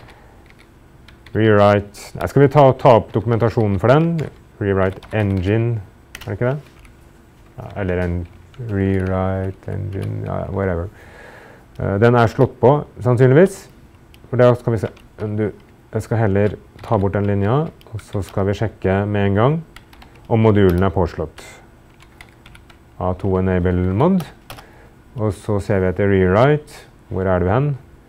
Rewrite, nei, skal vi ta, ta opp dokumentasjonen for den? Rewrite engine, er det ikke det? Ja, eller en rewrite engine, ja, whatever. Uh, den er slått på, sannsynligvis. For det skal vi se. Du, jeg skal heller ta bort den linja, og så skal vi sjekke med en gang om modulen er påslått. A to enable mod. Og så ser vi etter rewrite. Hvor er du hen?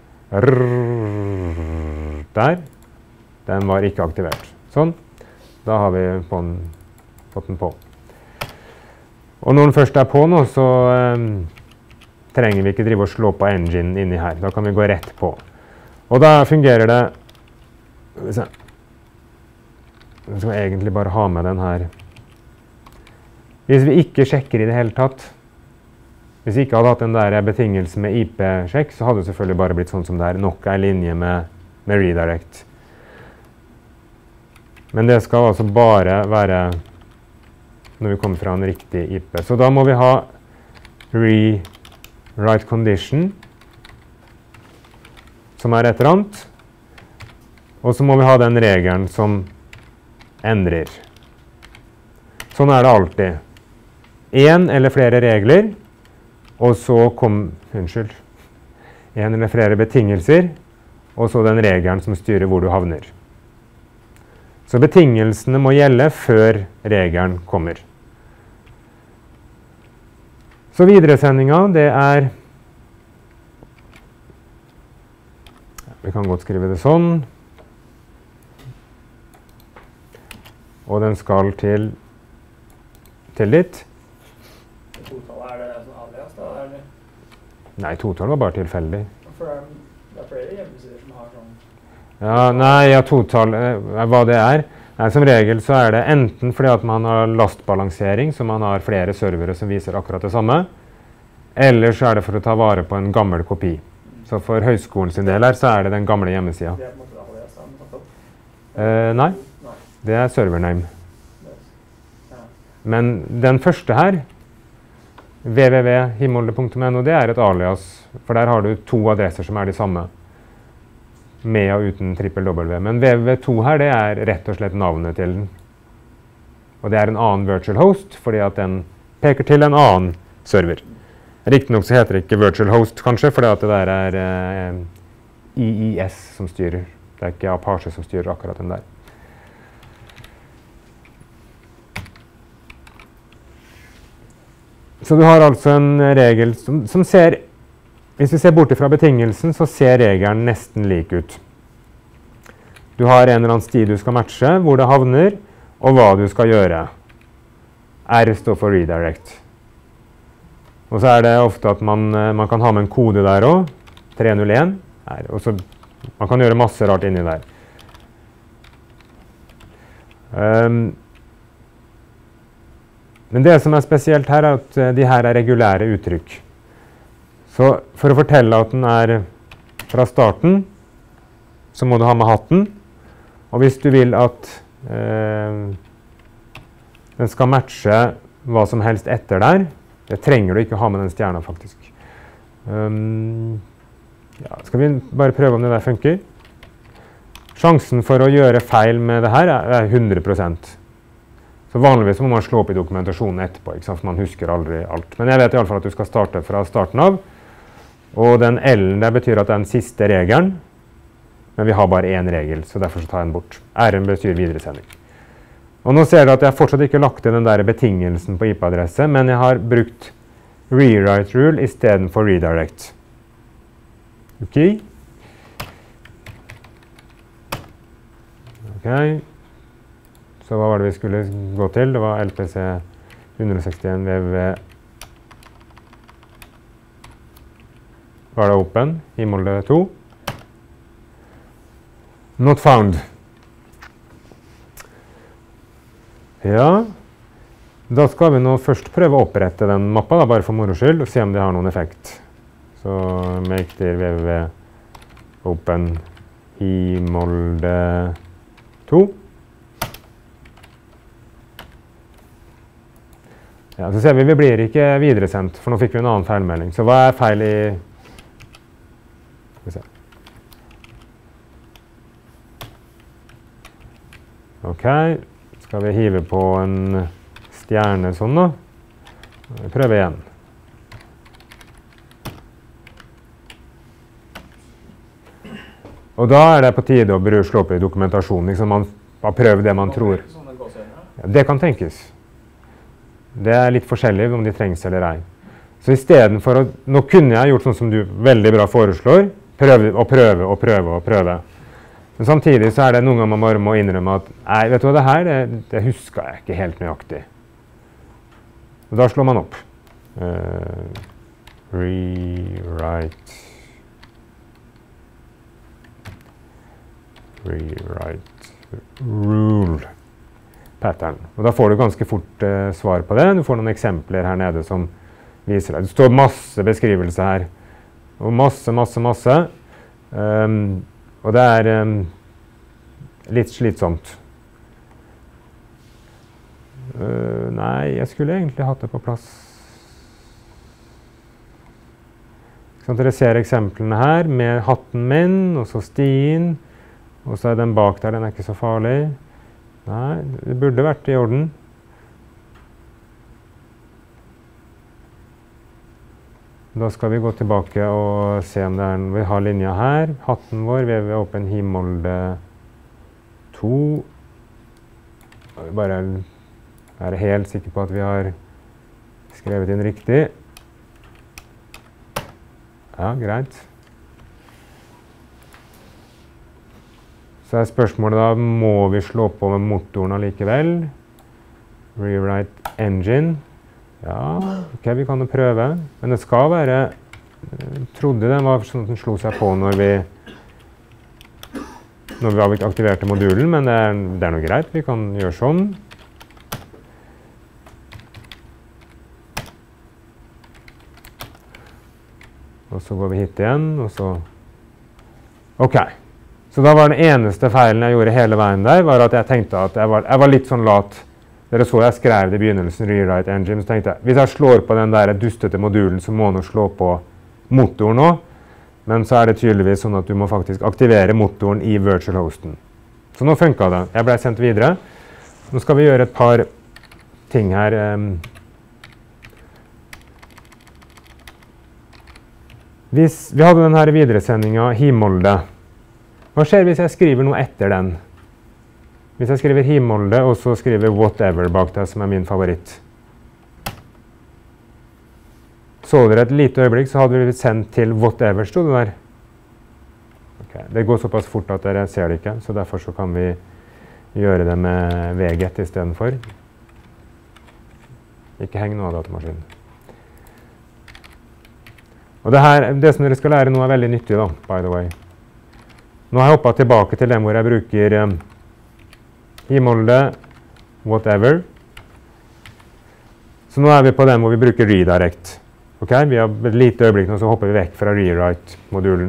Rrrr, der. Den var ikke aktivert. Sånn. Da har vi på den, fått den på. Og når den først er på nå, så um, trenger vi ikke drive og slå på engine inni her. Da kan vi gå rett på. Og da fungerer det. Jeg skal egentlig bare ha med den her. Hvis vi ikke sjekker i det hele tatt, hvis vi ikke hadde hatt den der betingelsen med I P-sjekk, så hadde det selvfølgelig bare blitt sånn som det er, nok en linje med, med redirect. Men det skal altså bare være når vi kommer fra en riktig I P. Så da må vi ha rewrite condition, som er et eller annet. Og så må vi ha den regelen som endrer. Sånn er det alltid. En eller flere regler, og så kom, unnskyld, en eller flere betingelser, og så den regelen som styrer hvor du havner. Så betingelsene må gjelde før regelen kommer. Så videresendinga, det er, vi kan godt skrive det sånn, og den skal til, til ditt. Totall, er det sånn alias da? Eller? Nei, totall var bare tilfeldig. For det er, det er flere hjemmesider som har sånn. Ja, nei, ja, totall, eh, hva det er. Nei, som regel så er det enten fordi at man har lastbalansering, så man har flere servere som viser akkurat det samme, eller så er det for å ta vare på en gammel kopi. Så for høyskolen sin del her, så er det den gamle hjemmesida. Det er på en måte alias da, men tatt opp. Eh, nei, Nei. det er servername. Ja. Men den første her, www himolde punktum no, det er et alias, for der har du to adresser som er de samme, med og uten trippel W. Men www to her, det er rett og slett navnet til den. Og det er en annen virtual host, fordi at den peker til en annen server. Riktignok så heter det ikke virtual host, kanskje, fordi at det der er eh, I I S som styrer. Det er ikke Apache som styrer akkurat den der. Så du har altså en regel som, som ser, hvis vi ser bort fra betingelsen, så ser regelen nesten lik ut. Du har en eller annen sti du skal matche, hvor det havner, og hva du skal gjøre. R står for redirect. Og så er det ofte at man, man kan ha med en kode der også, tre null en, her, og så man kan gjøre masse rart inni der. Um, Men det som er spesielt her, er at de her er regulære uttrykk. Så for å fortelle at den er fra starten, så må du ha med hatten. Og hvis du vil at eh, den skal matche hva som helst etter der. Det trenger du ikke ha med den stjerna, faktisk. Um, ja, skal vi bare prøve om det der funker? Sjansen for å gjøre feil med det her er hundre prosent. Så vanligvis må man slå opp i dokumentasjonen etterpå, ikke sant? For man husker aldri alt. Men jeg vet i alle fall at du skal starte fra starten av. Og den L-en der betyr at det er den siste regelen. Men vi har bare én regel, så derfor så tar jeg den bort. R-en betyr videresending. Og nå ser du at jeg fortsatt ikke lagt til den der betingelsen på I P-adresse, men jeg har brukt rewrite rule i stedet for redirect. Ok. Ok. Så hva var det vi skulle gå til? Det var L P C one sixty-one W W. Var det open? Himolde to. Not found. Ja, da skal vi nå først prøve å opprette den mappa, da, bare for moro skyld, og se om det har noen effekt. Så make dir www open himolde to. Ja, så ser vi, vi blir ikke videresendt, for nå fikk vi en annen feilmelding. Så hva er feil i... Skal vi se. Ok. Skal vi hive på en stjerne sånn da? Vi prøver igjen. Og da er det på tide å bruke slå opp i dokumentasjonen. Liksom man har prøvd det man tror. Ja, det kan tenkes. Det er litt forskjellig om de trengs eller ei. Så i stedet for å... Nå kunne jeg gjort sånn som du veldig bra foreslår. Prøve og prøve og prøve og prøve. Men samtidig så er det noen ganger man bare må innrømme at nei, vet du hva, det her, det, det husker jeg ikke helt nøyaktig. Og da slår man opp. Uh, rewrite. Rewrite rule pattern. Og da får du ganske fort uh, svar på det. Du får noen eksempler her nede som viser deg. Det står masse beskrivelse her. Og masse, masse, masse. Um, Og det er um, litt slitsomt. Uh, nei, jeg skulle egentlig hatt det på plass. Sånn at dere ser eksemplene her med hatten min, og så stien. Og så er den bak der, den er ikke så farlig. Nei, det burde vært i orden. Da skal vi gå tilbake og se om det er en, vi har linja her. Hatten vår, vi vil open himolde to. Vi bare er helt sikre på at vi har skrevet inn riktig. Ja, greit. Så er spørsmålet da, må vi slå på med motoren allikevel? Rewrite engine. Ja, ok, vi kan jo prøve. Men det skal være... Jeg trodde den var sånn at den slo seg på når vi... Når vi aktiverte modulen, men det er, det er noe greit. Vi kan gjøre sånn. Og så går vi hit igjen, og så... Ok. Så da var den eneste feilen jeg gjorde hele veien der, var at jeg tenkte at jeg var, jeg var litt sånn lat. Dere så jeg skrev det i begynnelsen, rewrite engine, så tenkte jeg, hvis jeg slår på den der dustete modulen, så må den slå på motoren nå. Men så er det tydeligvis sånn at du må faktisk aktivere motoren i virtual hosten. Så nå funket det. Jeg ble sendt videre. Nå skal vi gjøre et par ting her. Hvis vi hadde denne videresendingen himolde, hva skjer hvis jeg skriver noe etter den? Hvis jeg skriver himolde, og så skriver whatever bak det, som er min favoritt. Så dere et lite øyeblikk, så hadde vi blitt sendt til whatever, stod det der. Okay. Det går såpass fort at dere ser det ikke, så derfor så kan vi gjøre det med V G i stedet for. Ikke heng noe av datamaskinen. Og det, her, det som dere skal lære nå er veldig nyttig da, by the way. Nå har jeg hoppet tilbake til den hvor jeg bruker um, himolde, whatever. Så nå er vi på den hvor vi bruker redirect. Ok, vi har et lite øyeblikk nå, så hopper vi vekk fra rewrite-modulen.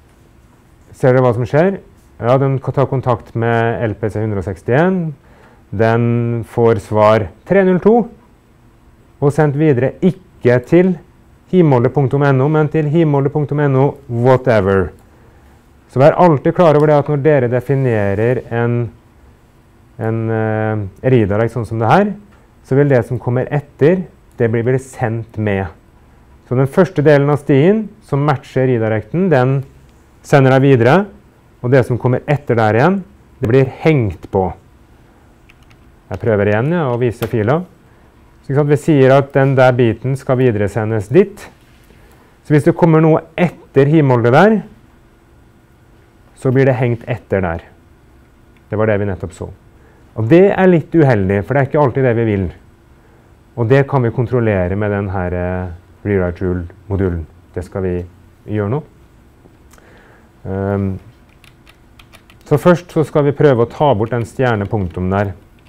Ser dere hva som skjer? Ja, den tar kontakt med L P C one sixty-one. den får svar tre null to, og sendt videre ikke til himolde punktum no, men til himolde punktum no whatever. Så vær alltid klar over det at når dere definerer en, en uh, redirect sånn som det her, så vil det som kommer etter, det blir, blir sendt med. Så den første delen av stien som matcher redirecten, den sender deg videre, og det som kommer etter der igjen, det blir hengt på. Jeg prøver igjen ja, å vise fila. Så vi sier at den der biten skal videresendes dit. Så hvis det kommer noe etter himoldet der, så blir det hengt etter der. Det var det vi nettopp så. Og det er litt uheldig, for det er ikke alltid det vi vil. Og det kan vi kontrollere med den her uh, rewrite rule-modulen. Det skal vi gjøre nå. Um, så først så skal vi prøve å ta bort den stjernepunktum der.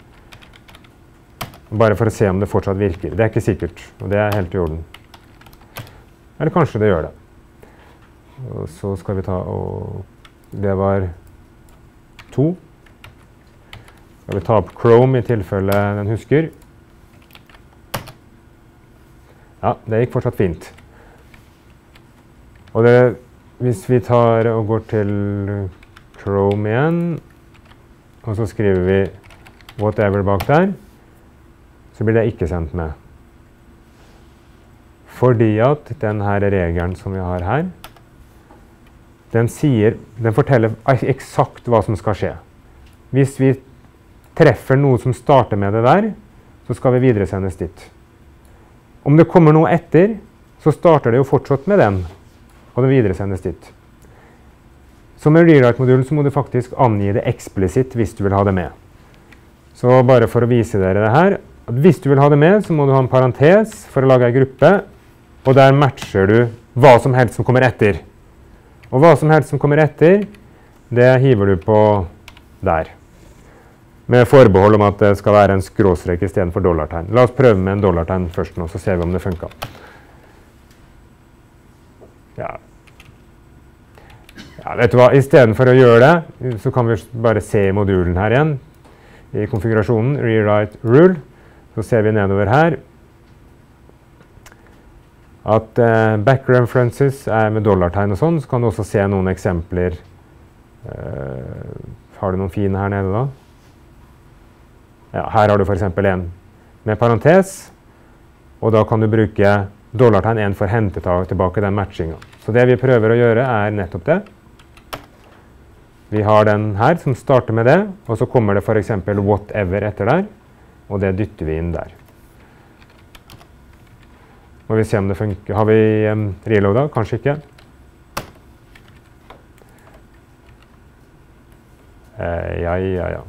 Bare for å se om det fortsatt virker. Det er ikke sikkert, og det er helt i orden. Eller kanskje det gjør det. Og så skal vi ta, og det var to. Skal vi ta opp Chrome i tilfelle den husker. Ja, det gikk fortsatt fint. Og det, hvis vi tar og går til Chrome igjen, og så skriver vi whatever bak der, så blir det ikke sendt med. Fordi at denne regelen som vi har her, den, sier, den forteller eksakt hva som skal skje. Hvis vi treffer noe som starter med det der, så skal vi videresendes dit. Om det kommer noe etter, så starter det jo fortsatt med den, og den videresendes dit. Så med rewrite-modulen så må du faktisk angi det eksplisitt hvis du vil ha det med. Så bare for å vise dere det her, at hvis du vil ha det med, så må du ha en parentes for å lage en gruppe, og der matcher du hva som helst som kommer etter. Og hva som helst som kommer etter, det hiver du på der. Med forbehold om at det skal være en skråstrek i stedet for dollartegn. La oss prøve med en dollartegn først nå, så ser vi om det funker. Ja. Ja, vet du hva? I stedet for å gjøre det, så kan vi bare se i modulen her igjen. I konfigurasjonen, rewrite rule. Så ser vi nedover her at uh, back references er med dollartegn og sånn, så kan du også se noen eksempler. Uh, har du noen fine her nede da? Ja, her har du for eksempel en med parentes, og da kan du bruke dollartegn en for å hente tilbake den matchingen. Så det vi prøver å gjøre er nettopp det. Vi har den her som starter med det, og så kommer det for eksempel whatever etter der, og det dytter vi inn der. Må vi se om det funker. Har vi um, reloadet? Kanskje ikke. Eh, ja, ja, ja.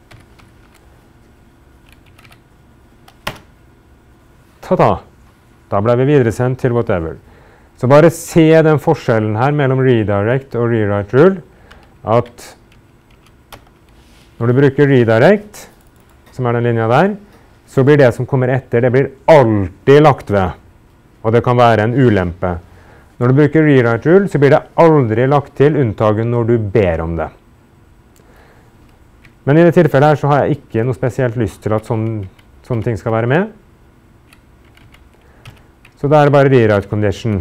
Ta-ta! Da ble vi videresendt til whatever. Så bare se den forskjellen her mellom redirect og rewrite rule, at når du bruker redirect, som er den linja der, så blir det som kommer etter, det blir alltid lagt ved. Og det kan være en ulempe. Når du bruker rewrite rule, så blir det aldri lagt til unntagen når du ber om det. Men i det tilfellet her så har jeg ikke noe spesielt lyst til at sånne, sånne ting skal være med. Så da er det bare rewrite condition.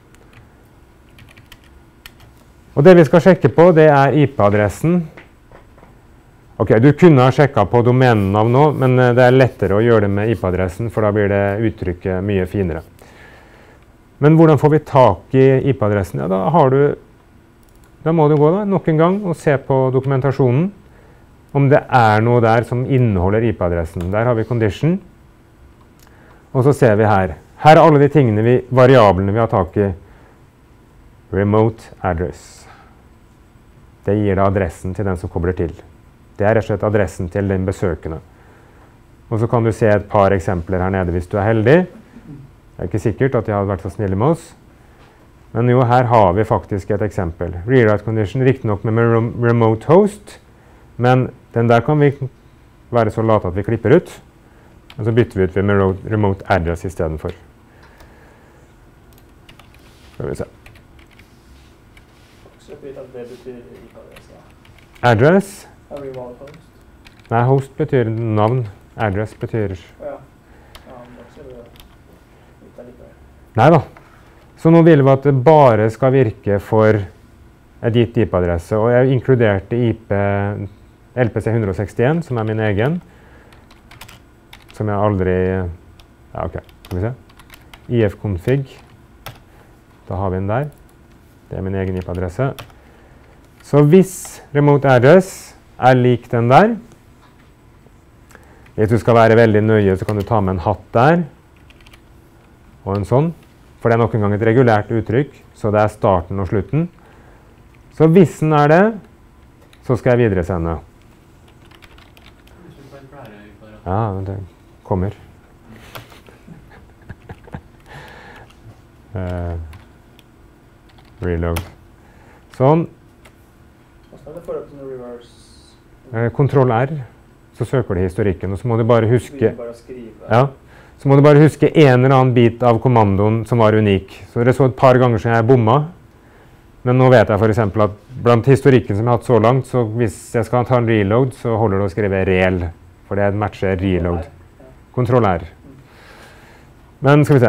Og det vi skal sjekke på, det er I P-adressen. Ok, du kunne ha sjekket på domenenavn nå, men det er lettere å gjøre det med I P-adressen, for da blir det uttrykket mye finere. Men hvordan får vi tak i I P-adressen? Ja, da har du, da må du gå da, nok en gang og se på dokumentasjonen, om det er noe der som inneholder I P-adressen. Der har vi condition, og så ser vi her. Her er alle de tingene vi, variablene vi har tak i. Remote address. Det gir deg adressen til den som kobler til. Det er rett og slett adressen til den besøkende. Og så kan du se et par eksempler her nede hvis du er heldig. Det er ikke sikkert at de har vært så snille med oss. Men jo, her har vi faktisk et eksempel. Rewrite condition, riktig nok med remote host, men den der kan vi være så late at vi klipper ut. Og så bytter vi ut med remote address i stedet for. Skal vi se. Så vet at det betyder I P-adresse. Address. Remote host. Nei, host betyr navn. Address betyr... Ja. Ja, men da ser du ut der likevel. Nei da. Så nå vil vi at det bare skal virke for en gitt I P-adresse. Og jeg inkluderte I P L P C one sixty-one, som er min egen. Som jeg aldri... Ja, ok. Skal vi se. ifconfig. Da har vi den der. Det er min egen I P-adresse. Så hvis remote address er lik den der, hvis du skal være veldig nøye, så kan du ta med en hatt der, og en sånn. For det er nok en gang et regulært uttrykk, så det er starten og slutten. Så hvis den er det, så skal jeg videre sende. Ja, det kommer. uh, reload. Sånn. Hvordan er det forhold til noe reverse? Uh, Kontroll R, så søker det historikken, og så må du bare huske... Bare skrive. Ja. Så må du bare huske en eller annen bit av kommandoen som var unik. Så det så et par ganger som jeg bomma. Men nå vet jeg for eksempel at blant historikken som jeg har hatt så langt, så hvis jeg skal ta en reload, så holder det å skrive rel. For det matcher reload. Kontroll R. Men skal vi se.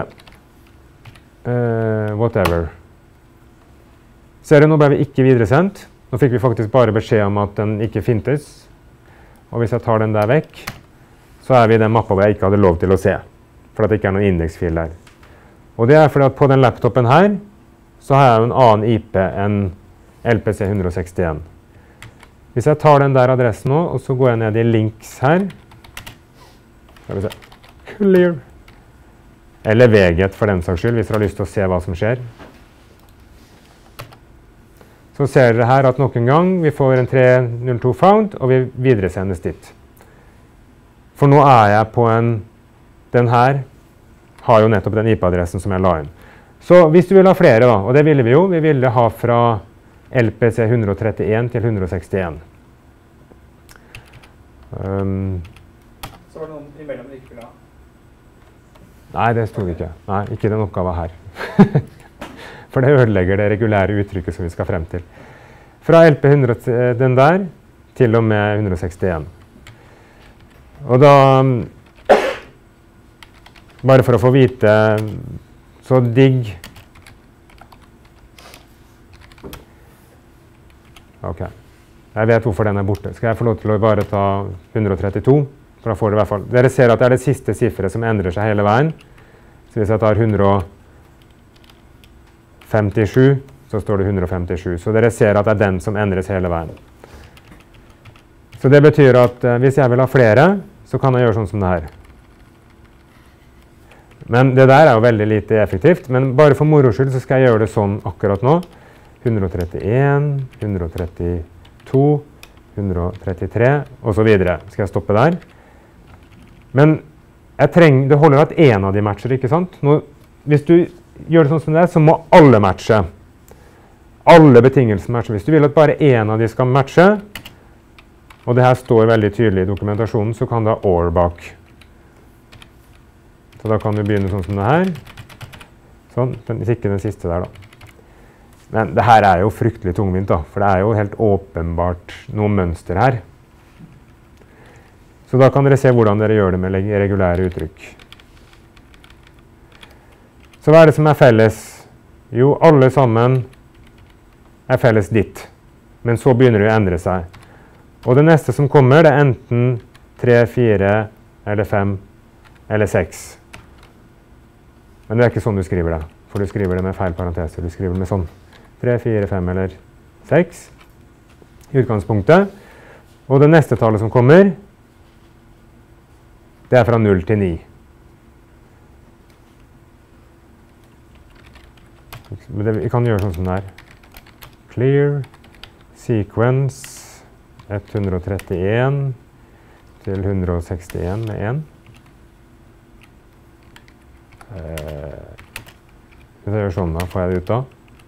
Uh, whatever. Ser du, nå ble vi ikke videresendt. Nå fikk vi faktisk bare beskjed om at den ikke fintes. Og hvis jeg tar den der vekk, så er vi i den mappa hvor jeg ikke hadde lov til å se. For at det ikke er noen indeksfil der. Og det er fordi at på den laptopen her, så har jeg jo en annen I P enn L P C one sixty-one. Hvis jeg tar den der adressen nå, og så går jeg ned i links her. Skal vi se. Clear. Eller V G for den saks skyld, hvis dere har lyst til å se hva som skjer. Så ser dere her at nok en gang vi får en tre null to found, og vi videresendes dit. For nå er jeg på en... Den her har jo nettopp den I P-adressen som jeg la inn. Så hvis du vil ha flere da, og det ville vi jo, vi ville ha fra L P C one thirty-one til one sixty-one. Um, Så var det noen imellom det ikke ville ha? nei, det stod ikke. Nei, ikke den oppgaven her. For det ødelegger det regulære uttrykket som vi skal frem til. Fra L P one hundre, den der, til og med one sixty-one. Og da... Bare for å få vite, så digg. Ok. Jeg vet hvorfor den er borte. Skal jeg få lov til å bare ta one thirty-two? For da får det I hvert fall. Dere ser at det er det siste sifferet som endrer seg hele veien. Så hvis jeg tar one fifty-sju, så står det one fifty-sju. Så dere ser at det er den som endres hele veien. Så det betyr at eh, hvis jeg vil ha flere, så kan jeg gjøre sånn som det her. Men det der er jo veldig lite effektivt, men bare for moro skyld så skal jeg gjøre det sånn akkurat nå. one thirty-one, one thirty-two, one thirty-tre, og så videre. Skal jeg stoppe der? Men jeg trenger, det holder at en av de matcher, ikke sant? Nå, hvis du gjør det sånn som det, så må alle matche. Alle betingelser matcher. Hvis du vil at bare en av de skal matche, og det her står veldig tydelig i dokumentasjonen, så kan du ha or bak. Så da kan du begynne sånn som det her. Sånn, hvis ikke den siste der da. Men det her er jo fryktelig tungvint da, for det er jo helt åpenbart noe mønster her. Så da kan dere se hvordan dere gjør det med regulære uttrykk. Så hva er det som er felles? Jo, alle sammen er felles ditt. Men så begynner det å endre seg. Og det neste som kommer, det er enten tre, fire, eller fem, eller seks. Men det er ikke sånn du skriver det, for du skriver det med feil parenteser. Du skriver det med sånn tre, fire, fem eller seks i utgangspunktet. Og det neste tallet som kommer, det er fra null til ni. Vi kan gjøre sånn som det er. Clear, sequence, one thirty-one til one sixty-one med én. Uh, hvis jeg gjør sånn da, får jeg det ut da.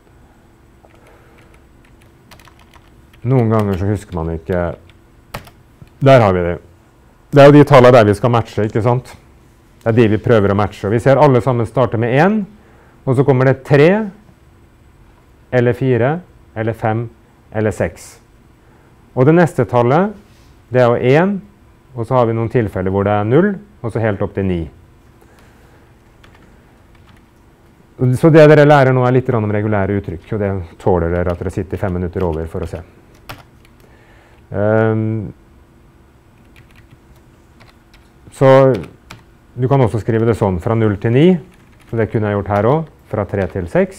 Noen ganger så husker man ikke. Der har vi det. Det er jo de tallene der vi skal matche, ikke sant? Det er de vi prøver å matche. Vi ser alle sammen starte med én, og så kommer det tre, eller fire, eller fem, eller seks. Og det neste tallet, det er jo én, og så har vi noen tilfeller hvor det er null, og så helt opp til ni. Så det dere lærer nå er litt om regulære uttrykk, og det tåler dere at dere sitter fem minutter over for å se. Um, så du kan også skrive det sånn fra null til ni, så det kunne jeg gjort her også, fra tre til seks.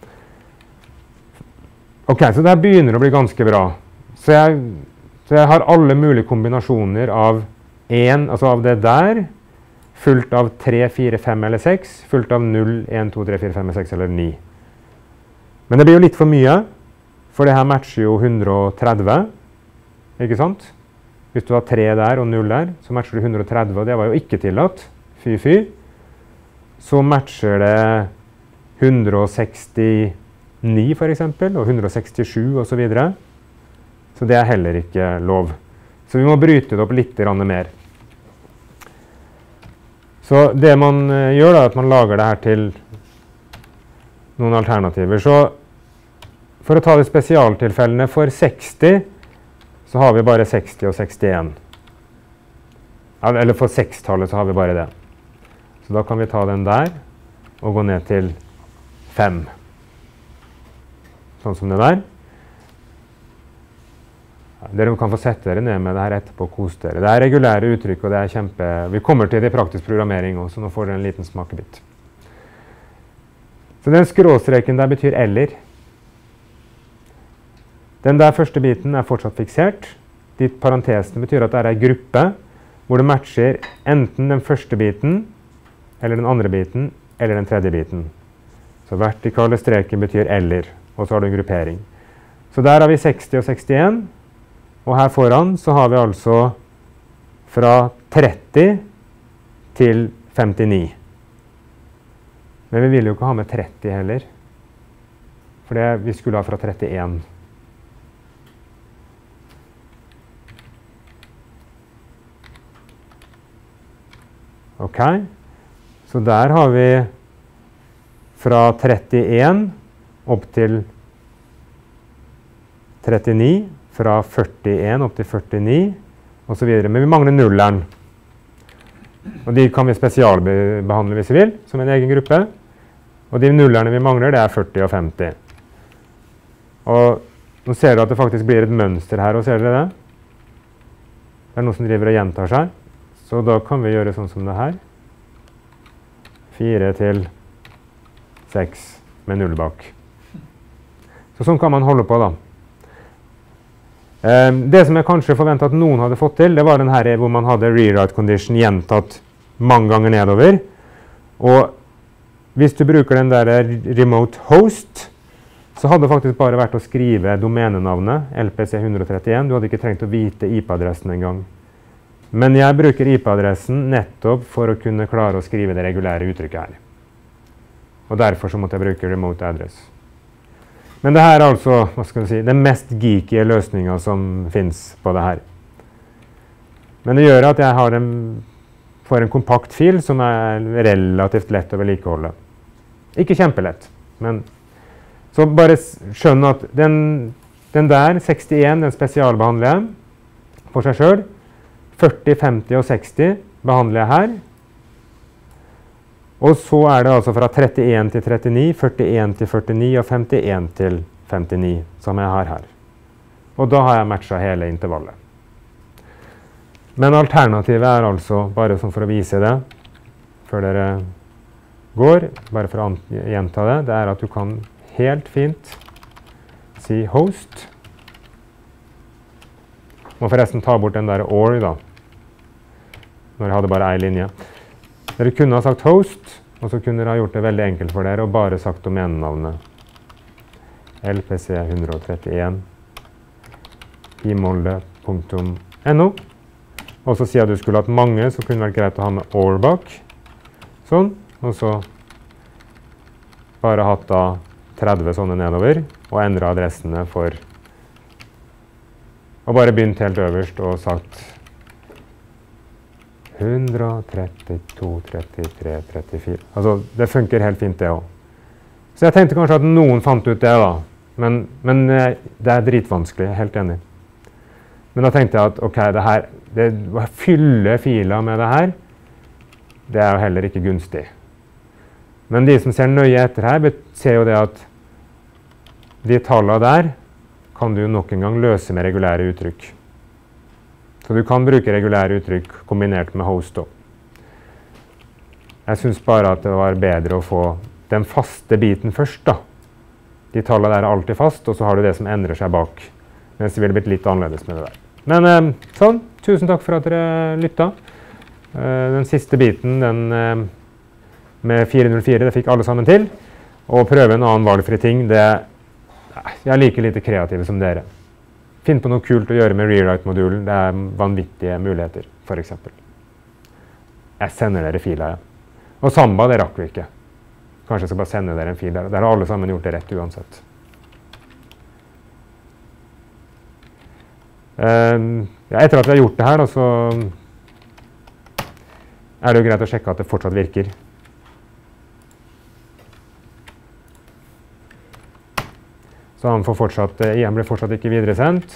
Ok, så det her begynner å bli ganske bra. Så jeg, så jeg har alle mulige kombinasjoner av en, altså av det der, fullt av tre, fire, fem eller seks, fullt av null, en, to, tre, fire, fem, seks eller ni. Men det blir jo litt for mye, for det her matcher jo hundre og tretti, ikke sant? Hvis du har tre der og null der, så matcher du hundre og tretti, og det var jo ikke tillatt, fy fy. Så matcher det hundre og sekstini for eksempel, og hundre og sekstisju og så videre. Så det er heller ikke lov. Så vi må bryte det opp litt mer. Så det man uh, gjør da, er at man lager det her til noen alternativer. Så for å ta de spesialtilfellene for seksti, så har vi bare seksti og sekstien. Eller for sekstallet så har vi bare det. Så da kan vi ta den der, og gå ned til fem. Sånn som det der. Dere kan få sette dere ned med det her etterpå og kose dere. Det er regulære uttrykk, og det er kjempe... Vi kommer til det i praktisk programmering også, så nå får dere en liten smakebit. Så den skråstreken der betyr eller. Den der første biten er fortsatt fiksert. De parentesene betyr at det er en gruppe hvor det matcher enten den første biten, eller den andre biten, eller den tredje biten. Så vertikale streken betyr eller, og så har du en gruppering. Så der har vi seksti og sekstien. Og her foran så har vi altså fra tretti til femtini. Men vi vil jo ikke ha med tretti heller. For det, vi skulle ha fra trettien. Ok. Så der har vi fra trettien opp til trettini. Fra førtien opp til førtini, og så videre. Men vi mangler nulleren. Og de kan vi spesialbehandle hvis vi vil, som en egen gruppe. Og de nullerne vi mangler, det er førti og femti. Og nå ser du at det faktisk blir et mønster her, og ser dere det? Det er noe som driver og gjentar seg. Så da kan vi gjøre sånn som det her. fire til seks med null bak. Så sånn kan man holde på da. Um, det som jeg kanskje forventet at noen hadde fått til, det var den her hvor man hadde rewrite condition gjentatt mange ganger nedover. Og hvis du bruker den der remote host, så hadde det faktisk bare vært å skrive domenenavnet, L P C ett hundre og trettien. Du hadde ikke trengt å vite I P-adressen en gang. Men jeg bruker I P-adressen nettopp for å kunne klare å skrive det regulære uttrykket her. Og derfor så måtte jeg bruke remote address. Men det her er altså, hva skal jeg si, den mest geeky løsningen som finnes på det her. Men det gjør at jeg har en, får en kompakt fil som er relativt lett å vedlikeholde. Ikke kjempelett, men så bare skjønn at den, den der, sekstien, den spesialbehandler jeg for seg selv. førti, femti og seksti behandler jeg her. Og så er det altså fra trettien til trettini, førtien til førtini og femtien til femtini, som jeg har her. Og da har jeg matchet hele intervallet. Men alternativet er altså, bare sånn for å vise det, før dere går, bare for å gjenta det, det er at du kan helt fint si host. Må forresten ta bort den der or da, når jeg hadde bare en linje. Dere kunne ha sagt host, og så kunne dere ha gjort det veldig enkelt for dere, og bare sagt domenenavnet. L P C ett hundre og trettien, imolde punktum no. Og så sier du skulle hatt mange, så kunne det vært greit å ha med or bak. Sånn, og så bare hatt da tretti sånne nedover, og endre adressene for, og bare begynt helt øverst og sagt hundre og trettito, trettitre, trettifire. Altså, det funker helt fint det også. Så jeg tenkte kanskje at noen fant ut det da. Men, men det er dritvanskelig, helt enig. Men da tenkte jeg at ok, det her, det å fylle filer med det her, det er jo heller ikke gunstig. Men de som ser nøye etter her, ser jo det at de tallene der kan du nok en gang løse med regulære uttrykk. Så du kan bruke regulære uttrykk kombinert med host også. Jeg synes bare at det var bedre å få den faste biten først da. De tallene der er alltid fast, og så har du det som endrer seg bak. Mens det ville blitt litt annerledes med det der. Men eh, sånn, tusen takk for at dere lyttet. Eh, den siste biten, den eh, med fire null fire, det fikk alle sammen til. Og prøve en annen valgfri ting, det jeg er like lite kreative som dere. Finn på noe kult å gjøre med rewrite-modulen. Det er vanvittige muligheter, for eksempel. Jeg sender dere filer, ja. Og Samba, det rakk vi ikke. Kanskje jeg skal bare sende dere en fil der. Der har alle sammen gjort det rett uansett. Um, ja, etter at vi har gjort det her, da, så er det jo greit å sjekke at det fortsatt virker. Så han, får fortsatt, han blir fortsatt ikke videresendt.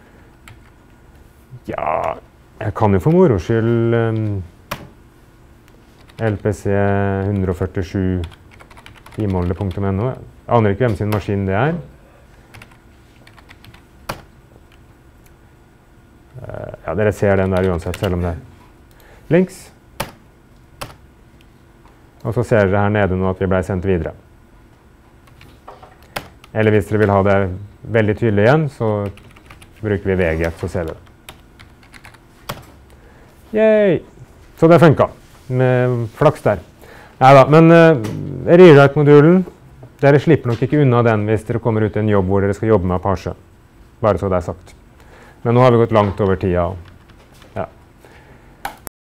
Ja, jeg kan jo for moro skyld um, L P C one forty-seven timeholder punktum N O. Jeg aner ikke hvem sin maskin det er. Uh, ja, dere ser den der uansett, selv om det er links. Og så ser dere her nede nå at vi ble sendt videre. Eller hvis dere vil ha det veldig tydelig igjen, så bruker vi V G F, så ser vi det. Yay! Så det funket, med flaks der. Neida, men uh, rewrite-modulen, dere slipper nok ikke unna den hvis dere kommer ut i en jobb hvor dere skal jobbe med Apache. Bare så det er sagt. Men nå har vi gått langt over tida.